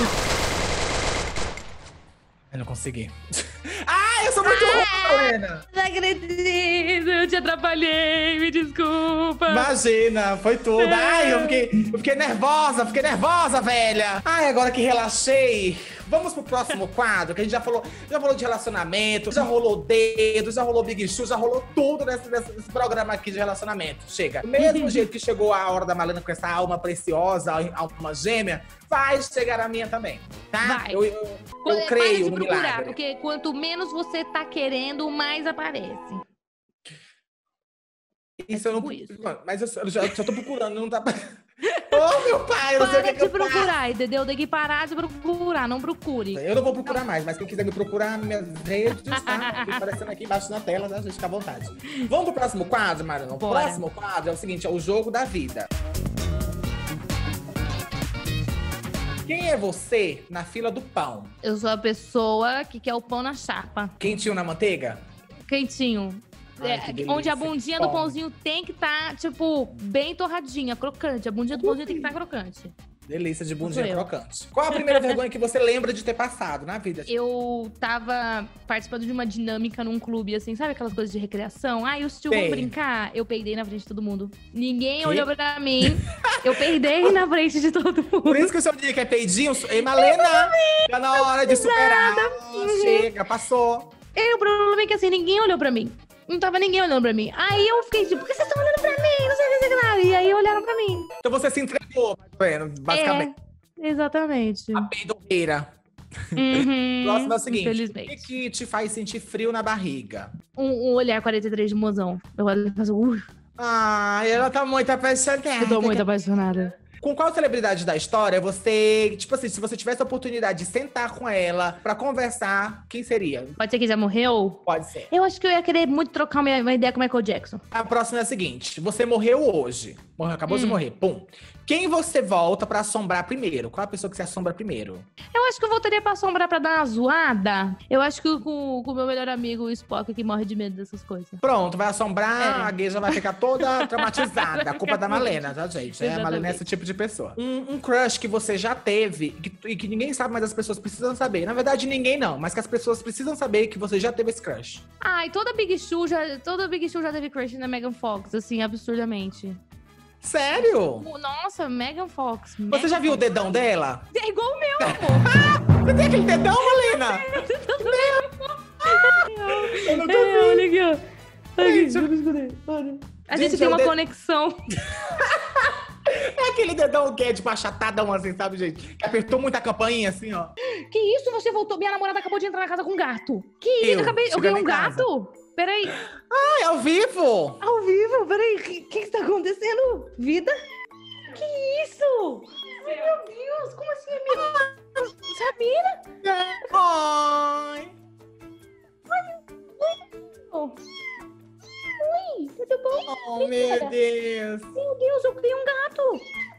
Eu não consegui. Ah, eu sou muito ruim, Helena! Não acredito, eu te atrapalhei, me desculpa. Imagina, foi tudo. Ai, eu fiquei, eu fiquei nervosa, fiquei nervosa, velha. Ai, agora que relaxei. Vamos pro próximo quadro, que a gente já falou, já falou de relacionamento, já rolou dedo, já rolou Big Show, já rolou tudo nesse, nesse, nesse programa aqui de relacionamento. Chega. Do mesmo jeito que chegou a hora da Malena com essa alma preciosa, alma gêmea, vai chegar a minha também, tá? Vai. Eu, eu, eu Para de creio no procurar, milagre. porque quanto menos você tá querendo, mais aparece. Isso eu não. tipo isso. Mano, mas eu, eu já, já tô procurando, não tá. Ô, meu pai, eu não sei o que, Para que de eu faço. procurar, entendeu? Tem que parar de procurar, não procure. Eu não vou procurar mais, mas quem quiser me procurar, minhas redes, tá? Fica aparecendo aqui embaixo na tela, né? A gente fica à vontade. Vamos pro próximo quadro, Marina? O Bora. próximo quadro é o seguinte, é o jogo da vida. Quem é você na fila do pão? Eu sou a pessoa que quer o pão na chapa. Quentinho na manteiga? Quentinho. Ai, É, que delícia. onde a bundinha do pãozinho tem que estar, tipo, bem torradinha, crocante. A bundinha do pãozinho tem que estar crocante. Delícia de Sou bundinha eu. crocante. Qual a primeira vergonha que você lembra de ter passado na vida? Eu tava participando de uma dinâmica num clube, assim, sabe aquelas coisas de recreação? Ai, os tio vão Sei. brincar. Eu peidei na frente de todo mundo. Ninguém Quê? olhou pra mim. Eu peidei na frente de todo mundo. Por isso que o seu dia que é peidinho, ei, Malena, tá na hora de superar. Chega, passou. E o problema é que, assim, ninguém olhou pra mim. Não tava ninguém olhando pra mim. Aí eu fiquei tipo, por que vocês estão olhando pra mim? Não sei o que, não sei o que nada. E aí olharam pra mim. Então você se entregou, mais ou menos, basicamente. É, exatamente. A peidoeira. Uhum, Próximo é o seguinte. O que, infelizmente. que te faz sentir frio na barriga? Um, um olhar quarenta e três de mozão. Eu olho e faço, uh, Ai, ela tá muito apaixonada. eu tô muito apaixonada. Com qual celebridade da história você, tipo assim, se você tivesse a oportunidade de sentar com ela pra conversar, quem seria? Pode ser que já morreu? Pode ser. Eu acho que eu ia querer muito trocar uma, uma ideia com o Michael Jackson. A próxima é a seguinte: você morreu hoje. Morreu, acabou de Hum. morrer. Pum. Quem você volta pra assombrar primeiro? Qual é a pessoa que você assombra primeiro? Eu acho que eu voltaria pra assombrar pra dar uma zoada. Eu acho que com com o meu melhor amigo, o Spock, que morre de medo dessas coisas. Pronto, vai assombrar, É. a gay já vai ficar toda traumatizada. Vai A culpa é da ficar Malena, tá, gente? É, a Malena é Exatamente. esse tipo de pessoa. Um, um crush que você já teve que, e que ninguém sabe, mas as pessoas precisam saber. Na verdade, ninguém não, mas que as pessoas precisam saber que você já teve esse crush. Ai, toda Big Show já, toda Big Show já teve crush na Megan Fox, assim, absurdamente. Sério? Nossa, Megan Fox. Você já viu o dedão dela? É igual o meu, amor. Você tem aquele dedão, Malena? Eu não tô É, olha aqui, ó. Olha aqui, Gente, eu- eu não escutei. Olha. A Gente, gente tem é o uma dedo- conexão. É aquele dedão que é tipo achatadão assim, sabe, gente? Que apertou muito a campainha assim, ó. Que isso? Você voltou? Minha namorada acabou de entrar na casa com um gato. Que Eu, isso? Eu acabei. Eu chegando ganhei um em casa. gato? Peraí. Ai, ao vivo! Ao vivo? Peraí. O que, que está acontecendo? Vida? Que isso? Ai, meu Deus. Como assim, amiga? Samira? Ai. Oh. Oi, tudo bom? Oh, meu Deus. Meu Deus, eu criei um gato.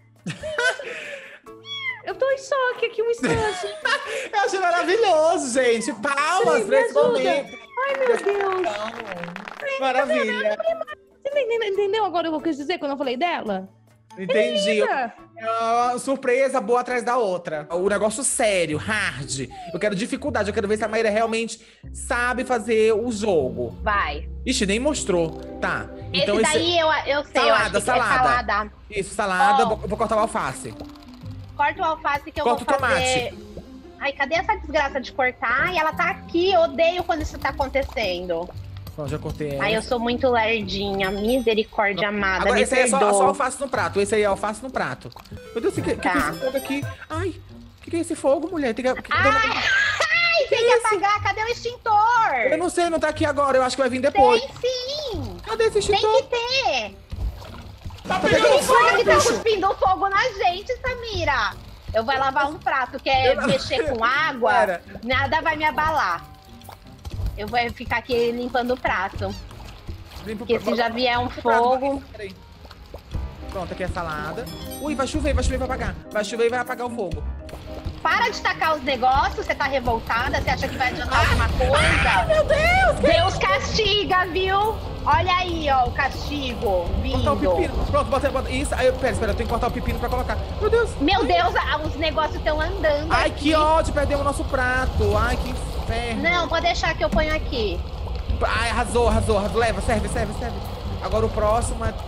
Eu tô em choque aqui, um instante. Eu achei maravilhoso, gente. Palmas Sim, pra me esse ajuda. momento. Ai, meu Deus. Maravilha. Você entendeu agora o que eu quis dizer quando eu falei dela? Entendi. Eita. É uma surpresa boa atrás da outra. O negócio sério, hard. Eu quero dificuldade. Eu quero ver se a Maíra realmente sabe fazer o jogo. Vai. Ixi, nem mostrou. Tá. Então esse daí eu, eu sei, eu acho Salada, que salada. é salada. Isso, salada. Ó. Vou, vou cortar o alface. Corta o alface que eu Corta vou o fazer. Ai, cadê essa desgraça de cortar? E ela tá aqui, eu odeio quando isso tá acontecendo. Pronto, já cortei ela. Ai, eu sou muito lerdinha, misericórdia amada, Agora me esse aí é só, perdoa. só alface no prato. Esse aí é alface no prato. Meu Deus, o que, que, que é Tá. esse fogo aqui? Ai, o que, que é esse fogo, mulher? Tem que, que- Ai, ai, tem que apagar, cadê o extintor? Eu não sei, não tá aqui agora. Eu acho que vai vir depois. Tem sim, Cadê esse tem extintor? que ter. Tá pegando Misericórdia fogo, que tá bicho. cuspindo fogo na gente, Samira. Eu vou lavar um prato, que é Eu não- mexer com água, Pera. nada vai me abalar. Eu vou ficar aqui limpando o prato. Vem pro- Porque se já vier um pro prato, fogo... peraí. Pronto, aqui é a salada. Ui, vai chover, vai chover e vai apagar. Vai chover e vai apagar o fogo. Para de tacar os negócios, você tá revoltada, você acha que vai adiantar alguma coisa? Ai, meu Deus! Deus castiga, viu? Olha aí, ó, o castigo Cortar o vindo. pepino. Pronto, bota, bota. Isso. Aí, pera, espera, eu tenho que cortar o pepino pra colocar. Meu Deus. Meu Deus, ah, os negócios estão andando. Ai, aqui. que ódio, perdemos o nosso prato. Ai, que inferno. Não, pode deixar que eu ponho aqui. Ai, arrasou, arrasou, arrasou. Leva, serve, serve, serve. Agora o próximo é...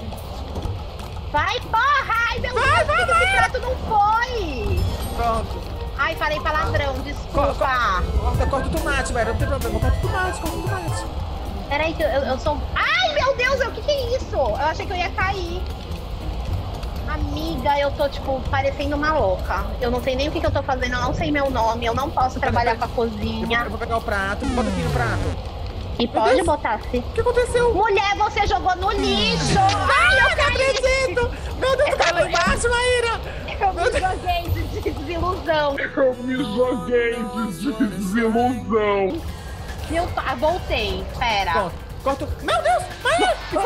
Vai, porra! Ai, meu Deus, por que esse prato não foi? Pronto. Ai, falei palavrão, Co- desculpa. co- Corta, corta o tomate, velho. Não tem problema. Corta o tomate, corta o tomate. Peraí, que eu, eu sou... Ai, meu Deus, o que que é isso? Eu achei que eu ia cair. Amiga, eu tô, tipo, parecendo uma louca. Eu não sei nem o que que eu tô fazendo, eu não sei meu nome, eu não posso trabalhar com a Eu vou, eu cozinha. vou pegar o prato. Bota aqui no prato. E pode Deus. botar assim. O que aconteceu? Mulher, você jogou no lixo! Ai, eu Não caí! acredito! Meu Deus, caiu lá embaixo, Maíra! Eu me joguei de desilusão. Eu me joguei de desilusão. Meu pai, voltei, pera. Pronto, corta o... Meu Deus! Maíra! Que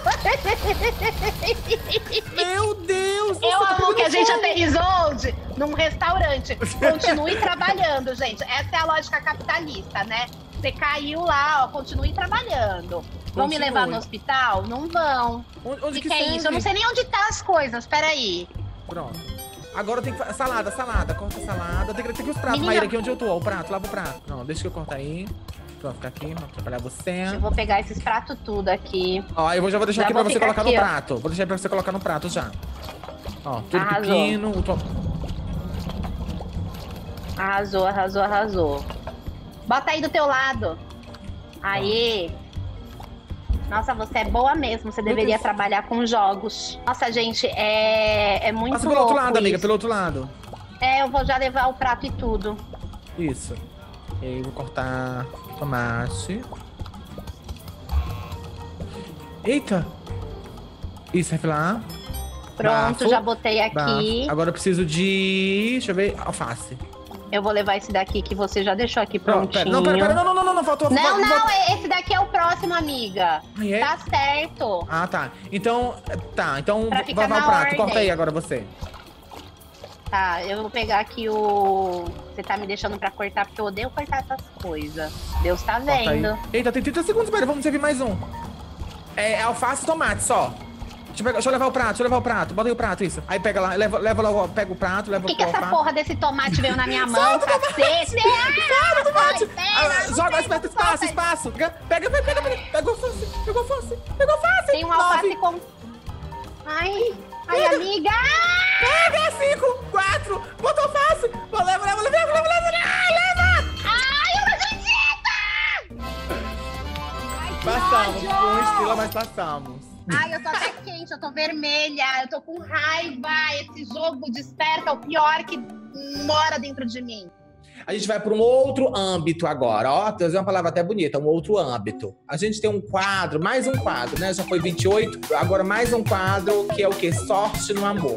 foi isso? Meu Deus! Eu nossa, tá amo que a pegando gente fogo. aterrissou onde? Num restaurante. Continue trabalhando, gente. Essa é a lógica capitalista, né? Você caiu lá, ó. Continue trabalhando. Vão me levar no hospital? Não vão. Onde, onde que, que, que é serve? isso? Eu não sei nem onde tá as coisas. Peraí. Pronto. Agora tem que fazer. Salada, salada. Corta a salada. Tem que ter aqui os pratos, Menina- Maíra, aqui onde eu tô. Ó, o prato, lava o prato. Não, deixa que eu cortar aí. Pronto, fica aqui, vou atrapalhar você. Eu vou pegar esses pratos tudo aqui. Ó, eu vou, já vou deixar Já aqui pra vou você ficar colocar aqui, no ó. prato. Vou deixar aí pra você colocar no prato já. Ó, tudo Arrasou. pepino. O to... Arrasou, arrasou, arrasou. Bota aí do teu lado. Aí. Nossa, você é boa mesmo. Você deveria Deus. trabalhar com jogos. Nossa, gente, é, é muito Passa pelo outro louco lado, amiga, isso. pelo outro lado. É, eu vou já levar o prato e tudo. Isso. E aí, vou cortar tomate. Eita! Isso, refilar. Pronto, Bafo. já botei aqui. Bafo. Agora eu preciso de... Deixa eu ver. Alface. Eu vou levar esse daqui que você já deixou aqui Não, prontinho. pera, não, pera, pera. Não, não, não, não, não. Faltou... Não, faltou- não, esse daqui é o próximo, amiga. Ah, é? Tá certo. Ah, tá. Então, tá. Então, Pra vai ficar lavar o na prato. ordem. Corta aí agora você. Tá, eu vou pegar aqui o... Você tá me deixando pra cortar, porque eu odeio cortar essas coisas. Deus tá Corta aí. vendo. Eita, tem trinta segundos, pera. Vamos servir mais um. É alface e tomate só. Deixa eu, pegar- deixa eu levar o prato, deixa eu levar o prato. Bota aí o prato, isso. Aí pega lá, leva, leva logo, pega o prato, leva Por que, o que essa prato. porra desse tomate veio na minha mão, cacete? Solta o tomate! Ai, pera, Ah, não joga, tem aperta como espaço, soltar. espaço. Pega, pega, pega, pega. Pegou alface, pegou alface, pegou alface. Tem um alface com... Ai, ai, amiga! Pega, cinco, quatro, botou alface. Leva, leva, leva, leva, leva, leva. Ai, leva! Ai, eu não acredito! Ai, que Passamos, ódio! com uma estrela, mas passamos. Ai, eu tô até quente, eu tô vermelha, eu tô com raiva. Esse jogo desperta o pior que mora dentro de mim. A gente vai para um outro âmbito agora, ó. Trazer uma palavra até bonita, um outro âmbito. A gente tem um quadro, mais um quadro, né? Já foi vinte e oito, agora mais um quadro que é o quê? Sorte no amor.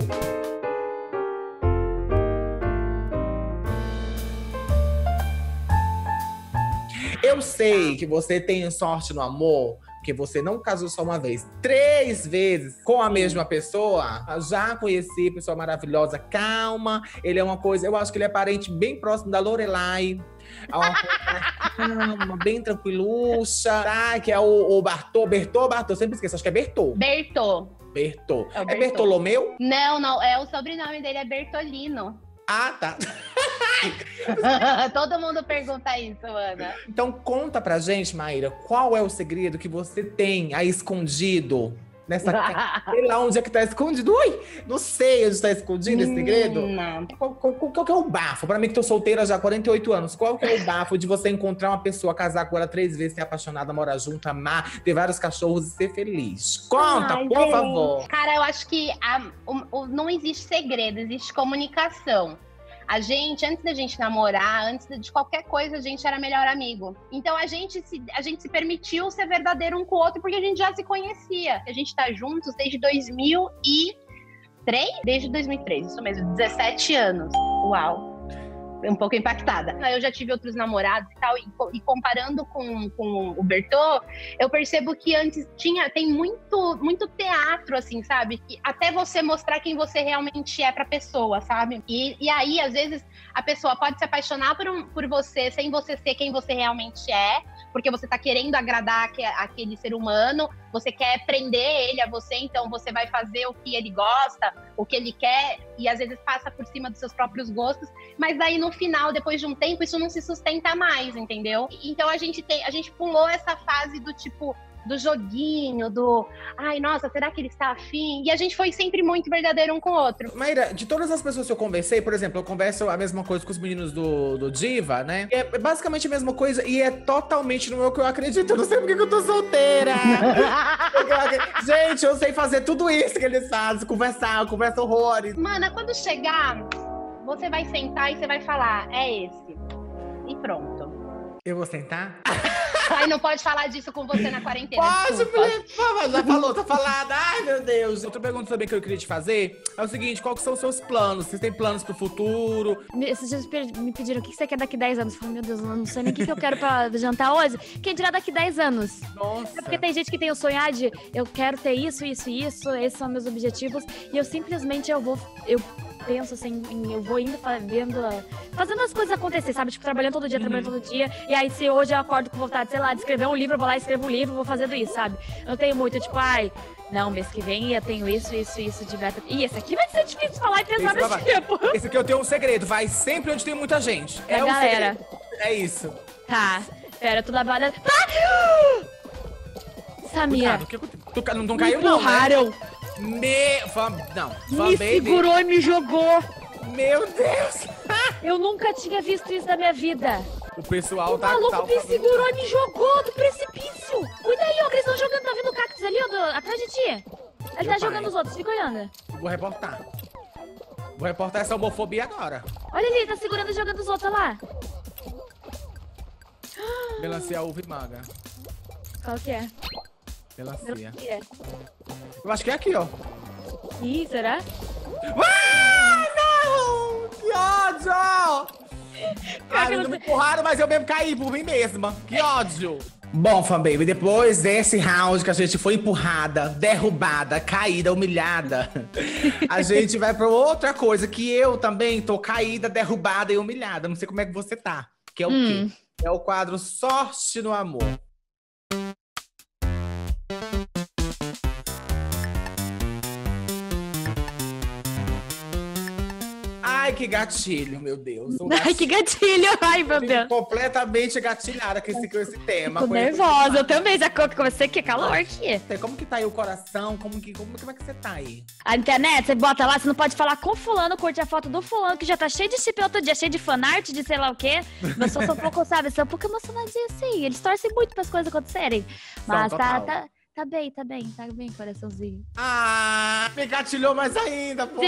Eu sei que você tem sorte no amor, porque você não casou só uma vez, três vezes com a mesma pessoa. Eu já conheci, pessoa maravilhosa, calma. Ele é uma coisa, eu acho que ele é parente bem próximo da Lorelai. É uma coisa calma, bem tranquilucha, tá? Que é o, o Bartô, Bertô, Bartô, sempre esqueço, acho que é Bertô. Bertô. Bertô. É o É Bertô. Bertolomeu? Não, não, é o sobrenome dele é Bertolino. Ah, tá. Todo mundo pergunta isso, Ana. Então conta pra gente, Maíra, qual é o segredo que você tem aí escondido nessa casa? Sei lá onde é que tá escondido. Ui, não sei onde tá escondido esse segredo. Não. Qual, qual- qual- qual que é o bafo? Pra mim que tô solteira já há quarenta e oito anos, qual que é o bafo de você encontrar uma pessoa, casar com ela três vezes, ser apaixonada, morar junto, amar, ter vários cachorros e ser feliz? Conta, Ai, por gente. favor. Cara, eu acho que a- o- o- não existe segredo, existe comunicação. A gente, antes da gente namorar, antes de qualquer coisa, a gente era melhor amigo. Então a gente se, a gente se permitiu ser verdadeiro um com o outro porque a gente já se conhecia. A gente tá juntos desde dois mil e três? Desde dois mil e três, isso mesmo, dezessete anos. Uau! Um pouco impactada. Eu já tive outros namorados e tal, e, co- e comparando com, com o Bertô, eu percebo que antes tinha, tem muito, muito teatro, assim, sabe? Que até você mostrar quem você realmente é pra pessoa, sabe? E, e aí, às vezes, a pessoa pode se apaixonar por, um- por você sem você ser quem você realmente é, porque você tá querendo agradar aque- aquele ser humano, você quer prender ele a você, então você vai fazer o que ele gosta, o que ele quer, e às vezes passa por cima dos seus próprios gostos, mas aí no final, depois de um tempo, isso não se sustenta mais, entendeu? Então a gente tem, a gente pulou essa fase do tipo, do joguinho, do ai, nossa, será que ele está afim? E a gente foi sempre muito verdadeiro um com o outro. Maíra, de todas as pessoas que eu conversei, por exemplo, eu converso a mesma coisa com os meninos do, do Diva, né? É basicamente a mesma coisa e é totalmente no meu que eu acredito. Eu não sei porque que eu tô solteira. Porque eu acredito- Gente, eu sei fazer tudo isso que eles fazem, conversar, conversa horrores. Mana, quando chegar, você vai sentar e você vai falar, é esse. E pronto. Eu vou sentar? Ai, não pode falar disso com você na quarentena. Pode, desculpa. Felipe, mas já falou, tá falada. Ai, meu Deus. Outra pergunta também que eu queria te fazer é o seguinte, quais são os seus planos? Vocês têm planos pro futuro? Me- Esses dias per- me pediram o que você quer daqui dez anos. Eu falei, meu Deus, eu não sei nem o que que eu quero pra jantar hoje. Quem dirá daqui dez anos? Nossa. É porque tem gente que tem o sonhar de eu quero ter isso, isso e isso, esses são meus objetivos. E eu simplesmente eu vou. Eu penso assim, em, eu vou indo fazendo, fazendo as coisas acontecer, sabe? Tipo, trabalhando todo dia, uhum. trabalhando todo dia. E aí, se hoje eu acordo com vontade, sei lá, de escrever um livro, eu vou lá e escrevo um livro, vou fazendo isso, sabe? Eu não tenho muito, tipo, ai, não, mês que vem eu tenho isso, isso, isso de meta. Ih, esse aqui vai ser difícil de falar e pensar nesse tempo. Esse aqui eu tenho um segredo, vai sempre onde tem muita gente. É, é um galera. Segredo. É isso. Tá, pera, eu tô na barra. Ah! Samira. Cuidado, que, tu, tu, não caiu, me empurraram. Não, né? Me... Fan, não, fan me baby. segurou e me jogou. Meu Deus. Eu nunca tinha visto isso na minha vida. O pessoal o tá... O maluco tá, me segurou e me jogou do precipício. Cuida aí, ó, que eles estão jogando. Tá vendo o cactus ali, ó, do, atrás de ti? Ele Meu tá pai. jogando os outros, fica olhando. Vou reportar. Vou reportar essa homofobia agora. Olha ali, ele tá segurando e jogando os outros, olha lá. Melancia, uva e manga. Qual que é? Melancia. Melancia. Eu acho que é aqui, ó. Ih, será? Ah, não! Que ódio! Ah, não me empurraram, mas eu mesmo caí por mim mesma. Que ódio! Bom, fanbaby, depois desse round que a gente foi empurrada, derrubada, caída, humilhada, a gente vai pra outra coisa que eu também tô caída, derrubada e humilhada. Não sei como é que você tá. Que é o hum. quê? É o quadro Sorte no Amor. Ai, que gatilho, meu Deus. Um gatilho. Ai, que gatilho. Ai, meu Deus. Completamente gatilhada com esse, com esse tema. Tô nervosa. Eu também. Já comecei que calor aqui. Como que tá aí o coração? Como que, como, como é que você tá aí? A internet, você bota lá, você não pode falar com fulano, curte a foto do fulano, que já tá cheio de chip outro dia, cheio de fanart, de sei lá o quê. Mas só sou um pouco, sabe, sou um pouco emocionadinha assim. Eles torcem muito pras coisas acontecerem. Mas São, tá, tá, tá bem, tá bem, tá bem, coraçãozinho. Ah, me gatilhou mais ainda, pô.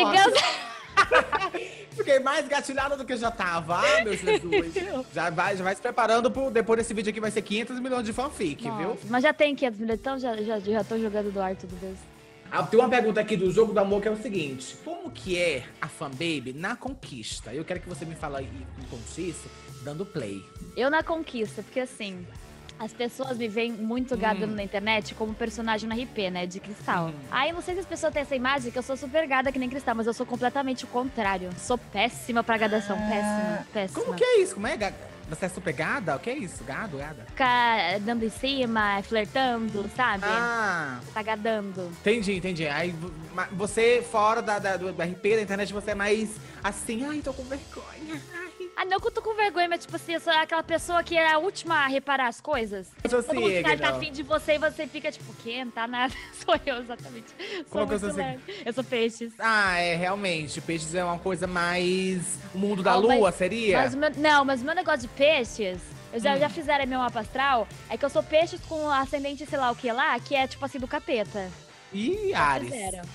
Fiquei mais gatilhada do que eu já tava. Ah, meu Jesus. Já vai, já vai se preparando pro... Depois desse vídeo aqui vai ser quinhentos milhões de fanfic, Nossa, viu? Mas já tem quinhentos milhões, então já, já, já tô jogando do ar tudo Deus. Ah, tem uma pergunta aqui do Jogo do Amor que é o seguinte. Como que é a fanbaby na conquista? Eu quero que você me fale aí, me conte isso, dando play. Eu na conquista, porque assim... As pessoas me veem muito gada hum. na internet como personagem na R P, né? De cristal. Hum. Aí não sei se as pessoas têm essa imagem que eu sou super gada que nem cristal, mas eu sou completamente o contrário. Sou péssima pra gadação. Ah. Péssima, péssima. Como que é isso? Como é? Você é super gada? O que é isso? Gado, gada? Ficar dando em cima, flertando, sabe? Ah. Tá gadando. Entendi, entendi. Aí você, fora da, da, do R P, da internet, você é mais assim, ai, tô com vergonha. Ah, não que eu tô com vergonha, mas tipo assim, eu sou aquela pessoa que é a última a reparar as coisas. Eu Todo mundo tá, tá afim de você e você fica tipo, o quê? Não tá nada. Sou eu, exatamente. Como sou que eu sou assim? Eu sou peixes. Ah, é, realmente. Peixes é uma coisa mais... O mundo da oh, lua, mas, seria? Mas meu, não, mas o meu negócio de peixes... Eu já, hum. já fizeram meu mapa astral. É que eu sou peixes com ascendente sei lá o que lá, que é tipo assim, do capeta. Ih, Ares.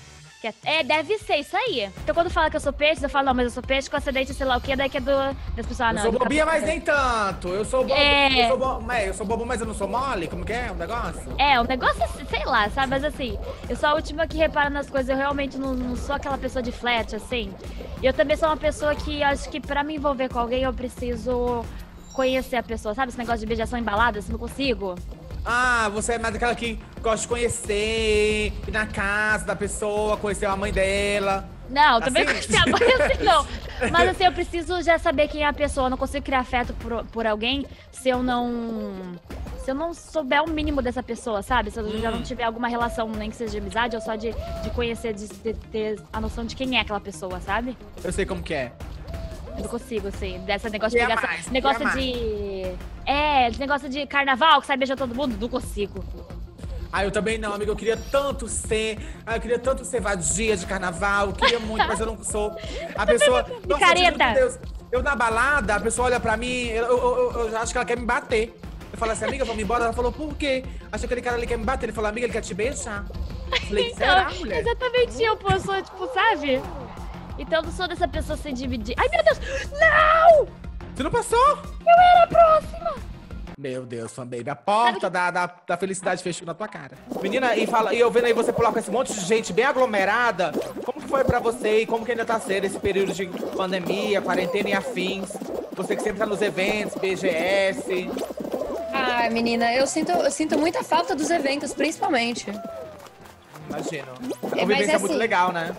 É, deve ser isso aí. Então quando fala que eu sou peixe, eu falo, não, mas eu sou peixe com ascendente, sei lá o que, daí que é do... Das pessoas, ah, não, eu sou bobinha, mas nem tanto. Eu sou bobo, é... eu, sou bo... eu sou bobo, mas eu não sou mole. Como que é o negócio? É, o negócio é, sei lá, sabe? Mas assim, eu sou a última que repara nas coisas. Eu realmente não, não sou aquela pessoa de flat, assim. E eu também sou uma pessoa que acho que pra me envolver com alguém, eu preciso conhecer a pessoa. Sabe esse negócio de beijação em balada? Assim, não consigo. Ah, você é mais aquela que gosta de conhecer, ir na casa da pessoa, conhecer a mãe dela. Não, assim? também conhecer a mãe assim não. Mas assim, eu preciso já saber quem é a pessoa. Eu não consigo criar afeto por, por alguém se eu não... Se eu não souber o mínimo dessa pessoa, sabe? Se eu hum. já não tiver alguma relação, nem que seja de amizade, ou só de, de conhecer, de, de ter a noção de quem é aquela pessoa, sabe? Eu sei como que é. Eu não consigo, assim, dessa negócio de pegação. Mais, negócio de... É, esse negócio de carnaval, que sai beijando todo mundo, não consigo. Ah, eu também não, amiga. Eu queria tanto ser... Ah, eu queria tanto ser vadia de carnaval. Eu queria muito, mas eu não sou. A pessoa... Nossa, careta. De Deus, eu na balada, a pessoa olha pra mim, eu, eu, eu, eu acho que ela quer me bater. Eu falo assim, amiga, vamos embora. Ela falou, por quê? Acho que aquele cara ali quer me bater. Ele falou, amiga, ele quer te beijar. Eu falei, então, será, mulher? Exatamente, eu, pô, eu sou, tipo, sabe? Então eu não sou dessa pessoa sem dividir. Ai, meu Deus! Não! Você não passou? Eu era a próxima! Meu Deus, fanbaby. A porta da, da, da felicidade fechou na tua cara. Menina, e, fala, e eu vendo aí você pular com esse monte de gente bem aglomerada, como que foi pra você e como que ainda tá sendo esse período de pandemia, quarentena e afins? Você que sempre tá nos eventos, B G S. Ah, menina, eu sinto, eu sinto muita falta dos eventos, principalmente. Imagino. A É, convivência é, mas muito assim, legal, né?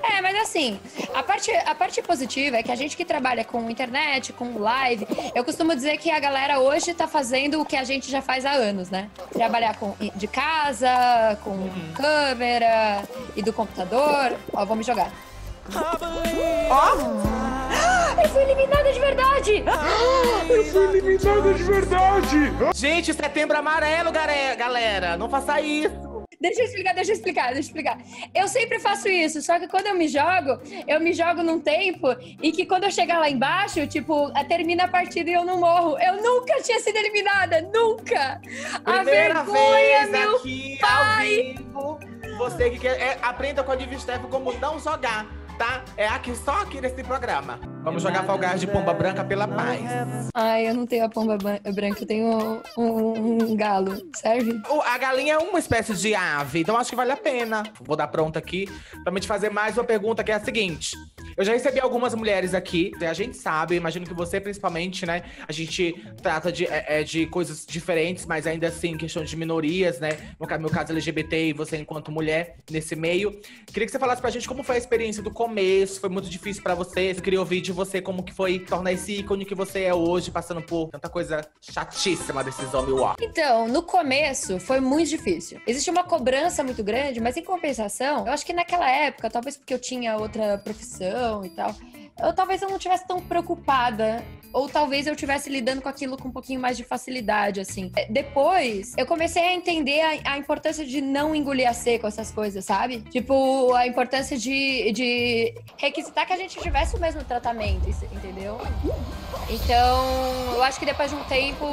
É, mas assim, a parte, a parte positiva é que a gente que trabalha com internet, com live, eu costumo dizer que a galera hoje tá fazendo o que a gente já faz há anos, né? Trabalhar com, de casa, com uhum. câmera e do computador. Ó, vou me jogar. Ó! Eu fui eliminada de verdade! Eu fui eliminada de verdade! Gente, setembro amarelo, galera! Não faça isso! Deixa eu explicar, deixa eu explicar, deixa eu explicar. Eu sempre faço isso, só que quando eu me jogo, eu me jogo num tempo e que quando eu chegar lá embaixo, tipo, termina a partida e eu não morro. Eu nunca tinha sido eliminada, nunca! Primeira a vergonha, vez meu aqui, pai! ao vivo. Você que quer, é, aprenda com a Divistef como não jogar, tá? É aqui, só aqui nesse programa. Vamos jogar Fall Guys de pomba branca pela paz. Ai, eu não tenho a pomba branca, eu tenho um, um, um galo. Serve? O, a galinha é uma espécie de ave, então acho que vale a pena. Vou dar pronta aqui pra me te fazer mais uma pergunta, que é a seguinte. Eu já recebi algumas mulheres aqui, a gente sabe, imagino que você principalmente, né? A gente trata de, é, de coisas diferentes, mas ainda assim, questão de minorias, né? No meu caso, L G B T e você enquanto mulher nesse meio. Queria que você falasse pra gente como foi a experiência do começo, foi muito difícil pra você. Eu queria ouvir de você como que foi tornar esse ícone que você é hoje, passando por tanta coisa chatíssima desses homens uau. Então, no começo foi muito difícil. Existe uma cobrança muito grande, mas em compensação, eu acho que naquela época, talvez porque eu tinha outra profissão e tal, eu talvez eu não tivesse tão preocupada, ou talvez eu estivesse lidando com aquilo com um pouquinho mais de facilidade, assim. Depois, eu comecei a entender a, a importância de não engolir a seco essas coisas, sabe? Tipo, a importância de, de requisitar que a gente tivesse o mesmo tratamento, entendeu? Então, eu acho que depois de um tempo,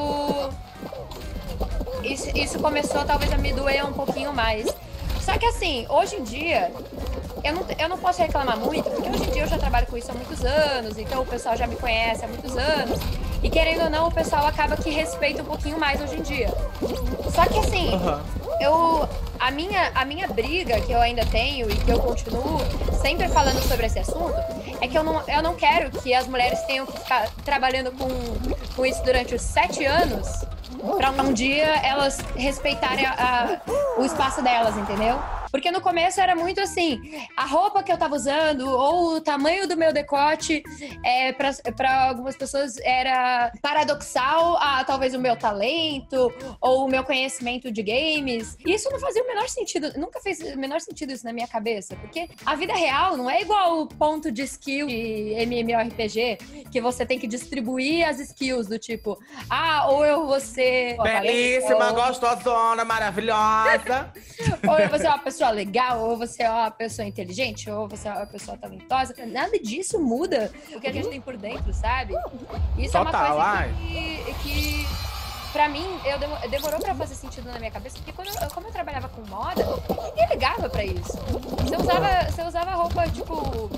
isso, isso começou talvez a me doer um pouquinho mais. Só que assim, hoje em dia, eu não, eu não posso reclamar muito, porque hoje em dia eu já trabalho com isso há muitos anos, então o pessoal já me conhece há muitos anos. E querendo ou não, o pessoal acaba que respeita um pouquinho mais hoje em dia. Só que assim, uhum. eu, a, minha, a minha briga que eu ainda tenho e que eu continuo sempre falando sobre esse assunto, é que eu não, eu não quero que as mulheres tenham que ficar trabalhando com, com isso durante os sete anos pra um dia elas respeitarem a, a, o espaço delas, entendeu? Porque no começo era muito assim, a roupa que eu tava usando ou o tamanho do meu decote, é, pra, pra algumas pessoas era paradoxal a talvez o meu talento ou o meu conhecimento de games. E isso não fazia o menor sentido, nunca fez o menor sentido isso na minha cabeça, porque a vida real não é igual o ponto de skill de MMORPG, que você tem que distribuir as skills do tipo, ah, ou eu vou ser... belíssima, ou... gostosona, maravilhosa. Ou eu vou ser uma pessoa legal, ou você é uma pessoa inteligente, ou você é uma pessoa talentosa. Nada disso muda o que a gente tem por dentro, sabe? Isso Total, é uma coisa que, que pra mim, eu demo, demorou pra fazer sentido na minha cabeça, porque quando eu, como eu trabalhava com moda, ninguém ligava pra isso. Você usava, você usava roupa, tipo,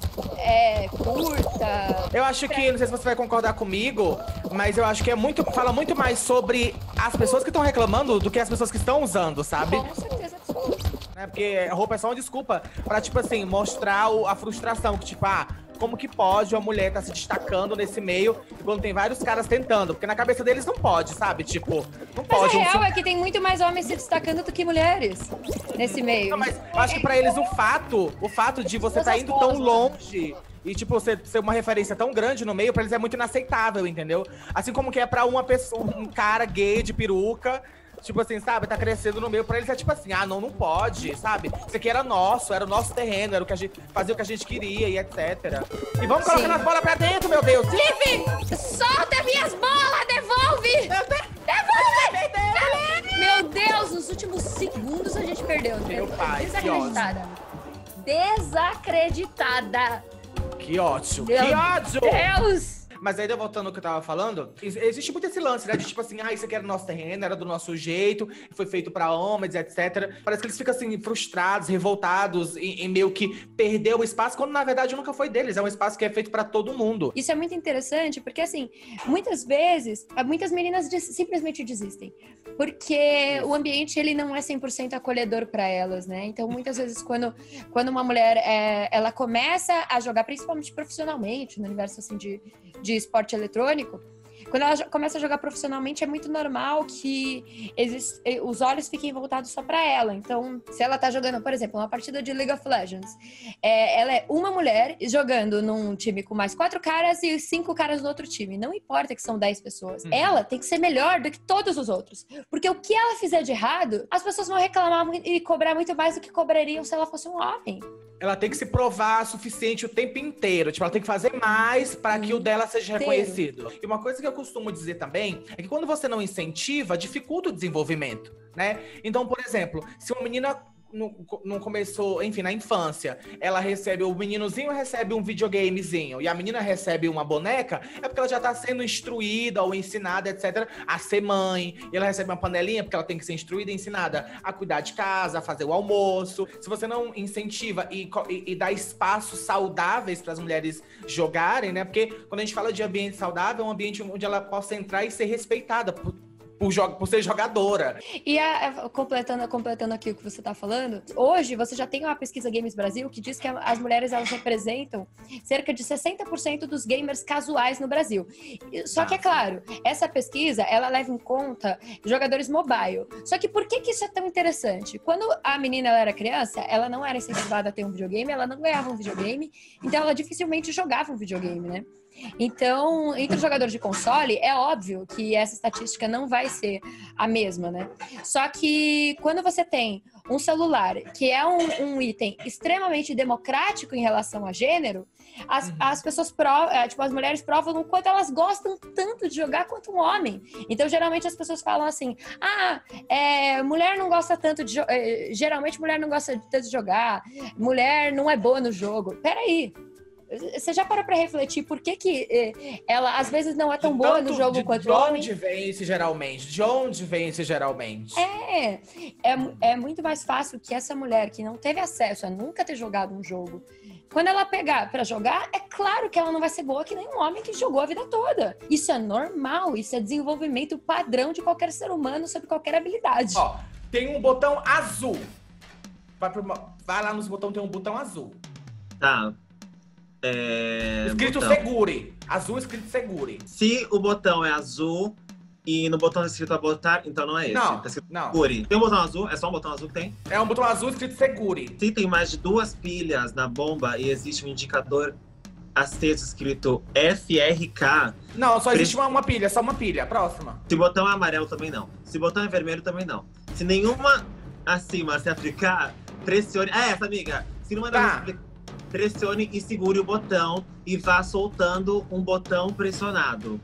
é, curta. Eu acho que, não sei se você vai concordar comigo, mas eu acho que é muito, fala muito mais sobre as pessoas que estão reclamando do que as pessoas que estão usando, sabe? Com certeza, absoluta. Né? Porque a roupa é só uma desculpa pra, tipo assim, mostrar o, a frustração. Que, tipo, ah, como que pode uma mulher tá se destacando nesse meio quando tem vários caras tentando? Porque na cabeça deles não pode, sabe? Tipo, não mas pode. Mas a real um... é que tem muito mais homens se destacando do que mulheres nesse meio. Não, mas eu acho que pra eles o fato, o fato de você tá indo tão longe... E, tipo, você ser uma referência tão grande no meio, pra eles é muito inaceitável, entendeu? Assim como que é pra uma pessoa, um cara gay de peruca, tipo assim, sabe? Tá crescendo no meio, pra eles é tipo assim, ah, não, não pode, sabe? Isso aqui era nosso, era o nosso terreno, era o que a gente fazia o que a gente queria e etcétera. E vamos colocando as bolas pra dentro, meu Deus! Liv! Solta minhas bolas! Devolve! Devolve! Devolve! Meu Deus, nos últimos segundos a gente perdeu. Meu pai, desacreditada. Desacreditada. Que ótimo, Meu que ódio! Deus! Mas aí, voltando ao que eu tava falando, existe muito esse lance, né? De tipo assim, ah, isso aqui era do nosso terreno, era do nosso jeito, foi feito pra homens, etcétera. Parece que eles ficam assim, frustrados, revoltados, em, em meio que perder o espaço, quando na verdade nunca foi deles. É um espaço que é feito pra todo mundo. Isso é muito interessante, porque assim, muitas vezes, muitas meninas simplesmente desistem. Porque o ambiente, ele não é cem por cento acolhedor pra elas, né? Então, muitas vezes, quando, quando uma mulher, é, ela começa a jogar, principalmente profissionalmente, no universo assim de... de esporte eletrônico, Quando ela jo- começa a jogar profissionalmente, é muito normal que exis- eh, os olhos fiquem voltados só pra ela. Então, se ela tá jogando, por exemplo, uma partida de League of Legends, é, ela é uma mulher jogando num time com mais quatro caras e cinco caras no outro time. Não importa que são dez pessoas. Uhum. Ela tem que ser melhor do que todos os outros. Porque o que ela fizer de errado, as pessoas vão reclamar muito e cobrar muito mais do que cobrariam se ela fosse um homem. Ela tem que se provar suficiente o tempo inteiro. Tipo, ela tem que fazer mais para que o dela seja Inteiro. reconhecido. E uma coisa que eu costumo dizer também é que quando você não incentiva, dificulta o desenvolvimento, né? Então, por exemplo, se uma menina não, não começou, enfim, na infância, ela recebe, o meninozinho recebe um videogamezinho e a menina recebe uma boneca, é porque ela já tá sendo instruída ou ensinada, etcétera, a ser mãe. E ela recebe uma panelinha porque ela tem que ser instruída e ensinada a cuidar de casa, a fazer o almoço. Se você não incentiva e, co- e, e dá espaços saudáveis para as mulheres jogarem, né? Porque quando a gente fala de ambiente saudável, é um ambiente onde ela possa entrar e ser respeitada por, por, jo- por ser jogadora. E a- a- completando, completando aqui o que você tá falando, hoje você já tem uma pesquisa Games Brasil que diz que a- as mulheres elas representam cerca de sessenta por cento dos gamers casuais no Brasil. E- Só que é claro, essa pesquisa ela leva em conta jogadores mobile. Só que por que que isso é tão interessante? Quando a menina ela era criança, ela não era incentivada a ter um videogame, ela não ganhava um videogame, então ela dificilmente jogava um videogame, né? Então, entre os jogadores de console, é óbvio que essa estatística não vai ser a mesma, né? Só que quando você tem um celular, que é um, um item extremamente democrático em relação a gênero, as, as pessoas provam, é, tipo, as mulheres provam o quanto elas gostam tanto de jogar quanto um homem. Então, geralmente, as pessoas falam assim, ah, é, mulher não gosta tanto de... jo- é, geralmente, mulher não gosta tanto de jogar, mulher não é boa no jogo. Peraí. Você já parou pra refletir por que que eh, ela às vezes não é tão boa no Tanto jogo de, quanto de o homem? onde vem esse geralmente? De onde vem esse geralmente? É, é, mu- é muito mais fácil que essa mulher que não teve acesso a nunca ter jogado um jogo, quando ela pegar pra jogar, é claro que ela não vai ser boa que nem um homem que jogou a vida toda. Isso é normal, isso é desenvolvimento padrão de qualquer ser humano sobre qualquer habilidade. Ó, tem um botão azul. Vai, pro, vai lá nos botões, tem um botão azul. Tá. É, Escrito botão. segure. Azul escrito segure. Se o botão é azul e no botão tá escrito abortar, então não é esse. Não, tá escrito não. segure. Tem um botão azul? É só um botão azul que tem? É um botão azul escrito segure. Se tem mais de duas pilhas na bomba e existe um indicador aceso escrito F R K. Não, só Pre- existe uma, uma pilha, só uma pilha. Próxima. Se o botão é amarelo, também não. Se o botão é vermelho, também não. Se nenhuma acima se aplicar, pressione. Ah, essa amiga. Se nenhuma Tá. delas se aplicar, pressione e segure o botão e vá soltando um botão pressionado.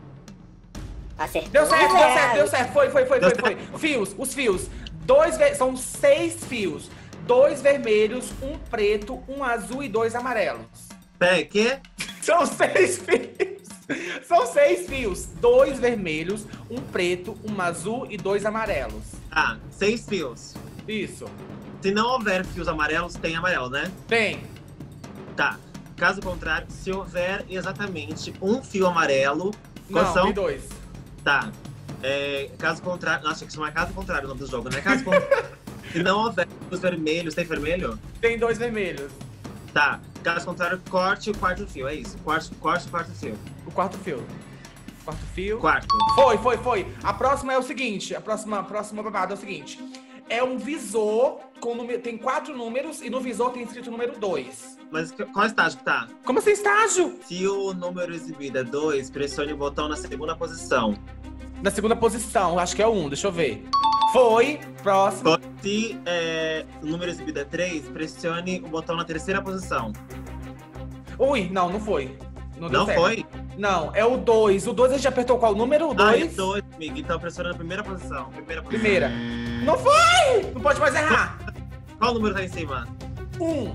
Acertou. Deu certo, deu É. certo, deu certo. Foi, foi, foi, Deu foi, foi. Fios, os fios. Dois, ver- são seis fios. Dois vermelhos, um preto, um azul e dois amarelos. Pé, que? São seis fios. São seis fios. Dois vermelhos, um preto, um azul e dois amarelos. Ah, seis fios. Isso. Se não houver fios amarelos, tem amarelo, né? Tem. Tá. Caso contrário, se houver exatamente um fio amarelo, Não, quais são? tem dois. Tá. É, caso contrário. Nossa, que chama caso contrário o nome do jogo, né? Caso contrário. Se não houver os vermelhos, tem vermelho? Tem dois vermelhos. Tá. Caso contrário, corte o quarto fio. É isso. Corte, corte o quarto fio. O quarto fio. Quarto fio. Quarto. Foi, foi, foi. A próxima é o seguinte. A próxima, a próxima babada é o seguinte. É um visor com número. Tem quatro números e no visor tem escrito o número dois. Mas que- qual estágio que tá? Como assim, estágio? Se o número exibido é dois, pressione o botão na segunda posição. Na segunda posição, acho que é o um, deixa eu ver. Foi, próximo. Se é, o número exibido é três, pressione o botão na terceira posição. Ui, não, não foi. Não, deu Não certo. foi? Não, é o dois. O dois a gente apertou qual número? O Ah, é dois? dois, amiga. Então pressione na primeira posição. Primeira posição. Primeira. Não foi! Não pode mais errar. Qual número tá em cima? Um.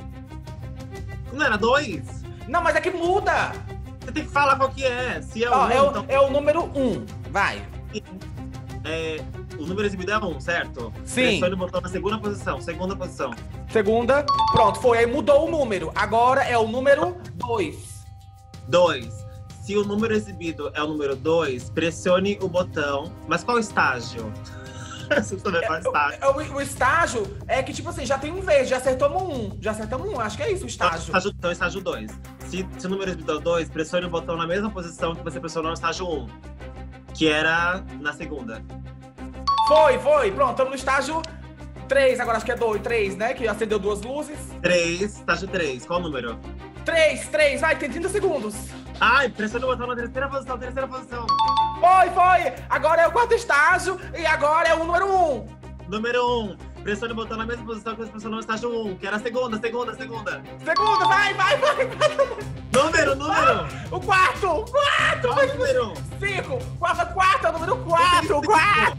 Não era dois? Não, mas é que muda. Você tem que falar qual que é. Se é Ó, um, é, o, então... é o número um. Vai. É, o número exibido é um, certo? Sim. Pressione o botão na segunda posição. Segunda posição. Segunda. Pronto, foi. Aí mudou o número. Agora é o número dois. Dois. Se o número exibido é o número dois, pressione o botão. Mas qual estágio? Você sabe qual estágio. É, o, o estágio é que, tipo assim, já tem um verde, já acertamos um. Já acertamos um, acho que é isso o estágio. Então, estágio, então, estágio dois. Se, se o número é dois, pressione o botão na mesma posição que você pressionou no estágio um. Que era na segunda. Foi, foi. Pronto, estamos no estágio três, agora acho que é dois, três, né? Que acendeu duas luzes. três, estágio três. Qual o número? três, três, vai, tem trinta segundos. Ai, pressione o botão na terceira posição, terceira posição. Foi, foi. Agora é o quarto estágio e agora é o número um. Número um. Pressione o botão na mesma posição que você pressionou no estágio um, que era a segunda, segunda, segunda. Segunda, vai, vai, vai, vai. Número, número. O quarto, o quarto. Qual o número? Cinco. Quarto, quarto, é o número quatro, o quarto.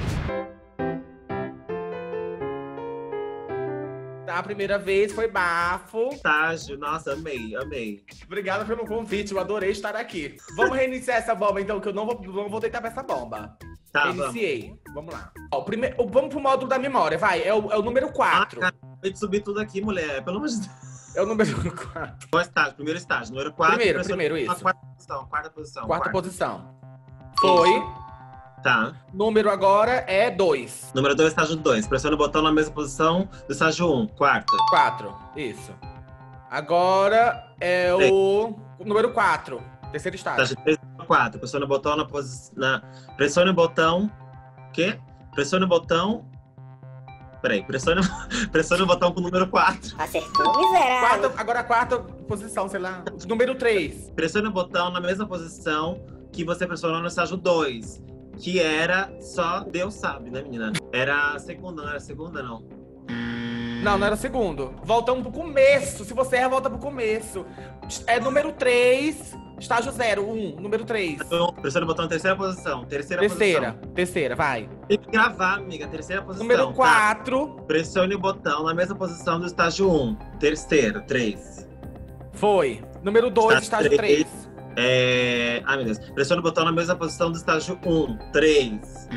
A primeira vez foi bafo. Estágio, nossa, amei, amei. Obrigado pelo convite, eu adorei estar aqui. Vamos reiniciar essa bomba, então, que eu não vou, não vou deitar pra essa bomba. Tá, Iniciei. Vamos, vamos lá. Ó, o primeiro, vamos pro módulo da memória, vai. É o, é o número quatro. Ah, acabei de subir tudo aqui, mulher. Pelo amor de Deus. É o número quatro. Qual estágio? Primeiro estágio. Número quatro. Primeiro, primeiro, isso. Quarta posição, quarta posição. Quarta posição. Foi. Tá. Número agora é dois. Número dois, estágio dois. Pressione o botão na mesma posição do estágio um. Quarta. quatro. Isso. Agora é o, o número quatro. Terceiro estágio. Estágio três, quatro. Pressione o botão na posição. Na... Pressione o botão. O quê? Pressione o botão. Peraí, pressione, pressione o botão com o número quatro. Acertou, miserável. Quarta, agora a quarta posição, sei lá. Número três. Pressione o botão na mesma posição que você pressionou no estágio dois. Que era só Deus sabe, né, menina? Era a segunda, não era a segunda, não? Não, não era o segundo. Voltamos pro começo. Se você erra, volta pro começo. É número três, estágio zero, um, número três. Então, pressione o botão na terceira posição. Terceira, Terceira, posição. terceira, vai. Tem que gravar, amiga. Terceira posição. Número quatro. Tá? Pressione o botão na mesma posição do estágio um. Terceira, três. Foi. Número dois, estágio três. É... Ai, meu Deus. Pressione o botão na mesma posição do estágio um. três.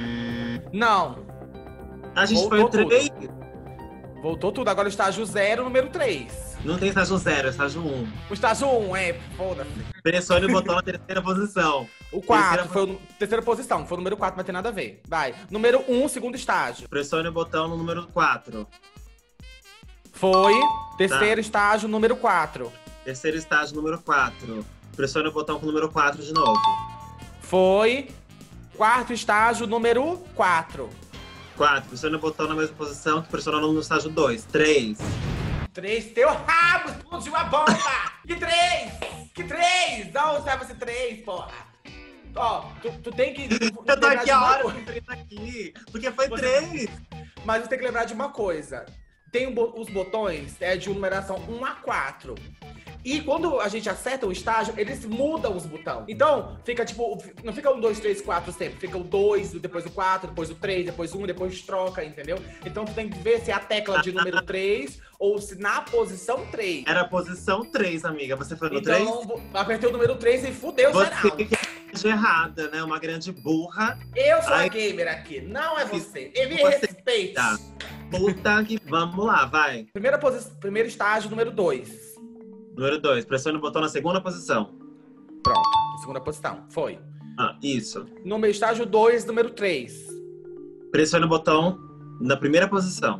Não. A gente Voltou foi o três. tudo. Voltou tudo. Agora o estágio zero, número três. Não tem estágio zero, é estágio um. O estágio um, é. Foda-se. Pressione o botão na terceira posição. O quatro, Terceira... foi a terceira posição. Foi o número quatro, não vai ter nada a ver. Vai. Número um, segundo estágio. Pressione o botão no número quatro. Foi. Terceiro tá. estágio, número quatro. Terceiro estágio, número quatro. Pressione o botão com o número quatro de novo. Foi. Quarto estágio, número quatro. quatro. Pressione o botão na mesma posição que pressionou no estágio dois. três. três. Teu rabo explodiu a bomba! Que três? Que três? Não serve esse três, porra. Ó, tu, tu tem que... Eu tô aqui a hora, eu entrei aqui. Porque foi Você... três. Mas você tem que lembrar de uma coisa. Tem um, os botões é de numeração um a quatro. E quando a gente acerta o estágio, eles mudam os botões. Então, fica tipo, não fica um, dois, três, quatro sempre. Fica o dois, depois o quatro, depois o três, depois o um, depois troca, entendeu? Então, tu tem que ver se é a tecla de número três ou se na posição três. Era a posição três, amiga. Você foi no então, três? Então, apertei o número três e fudeu o Você geral. que é errada, né? Uma grande burra. Eu sou Ai, a gamer aqui, não é você. E me você... respeite. Tá. Puta que... Vamos lá, vai. Primeira posi... Primeiro estágio, número dois. Número dois. Pressione o botão na segunda posição. Pronto. Segunda posição. Foi. Ah, isso. No estágio dois, número três. Pressione o botão na primeira posição.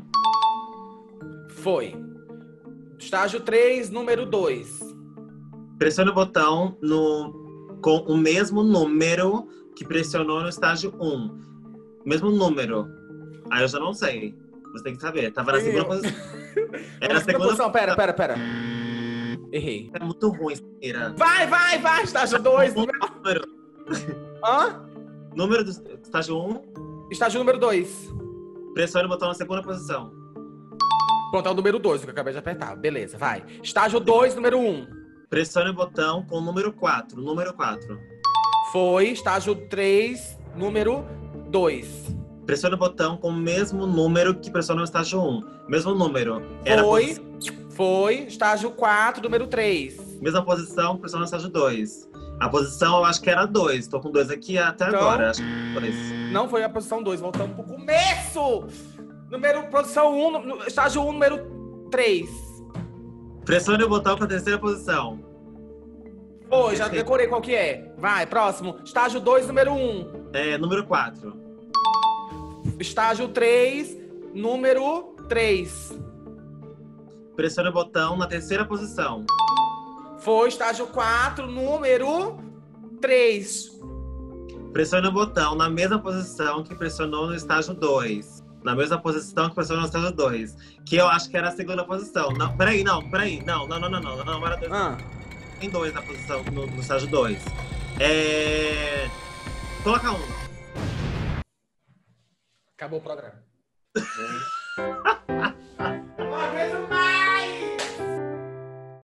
Foi. Estágio três, número dois. Pressione o botão no, com o mesmo número que pressionou no estágio um. Mesmo número. Aí eu já não sei. Você tem que saber. Tava na segunda posição. Era a segunda posição. Pera, pera, pera. Errei. É muito ruim, Ira. Vai, vai, vai, estágio dois. Número. Hã? Número do estágio um. Estágio número dois. Pressione o botão na segunda posição. Pronto, é o número dois, que eu acabei de apertar. Beleza, vai. Estágio dois, número um. Pressione o botão com o número quatro. Número quatro. Foi. Estágio três, número dois. Pressione o botão com o mesmo número que pressionou no estágio um. Mesmo número. Era Foi. Posi... Foi. Estágio quatro, número três. Mesma posição, pressionou no estágio dois. A posição eu acho que era dois. Tô com dois aqui até então, agora. Acho que dois. Não foi a posição dois. Voltamos pro começo. Número, posição um, no, estágio um, número três. Pressione o botão com a terceira posição. Foi, já decorei qual que é. Vai, próximo. Estágio dois, número um. É, número quatro. Estágio três, número três. Pressione o botão na terceira posição. Foi estágio quatro, número três. Pressione o botão na mesma posição que pressionou no estágio dois. Na mesma posição que pressionou no estágio dois. Que eu acho que era a segunda posição. Não, peraí, não, peraí. Não, não, não, não, não. Não, era dois. Ah. Tem dois na posição, no, no estágio dois. É... Coloca um. Acabou o programa.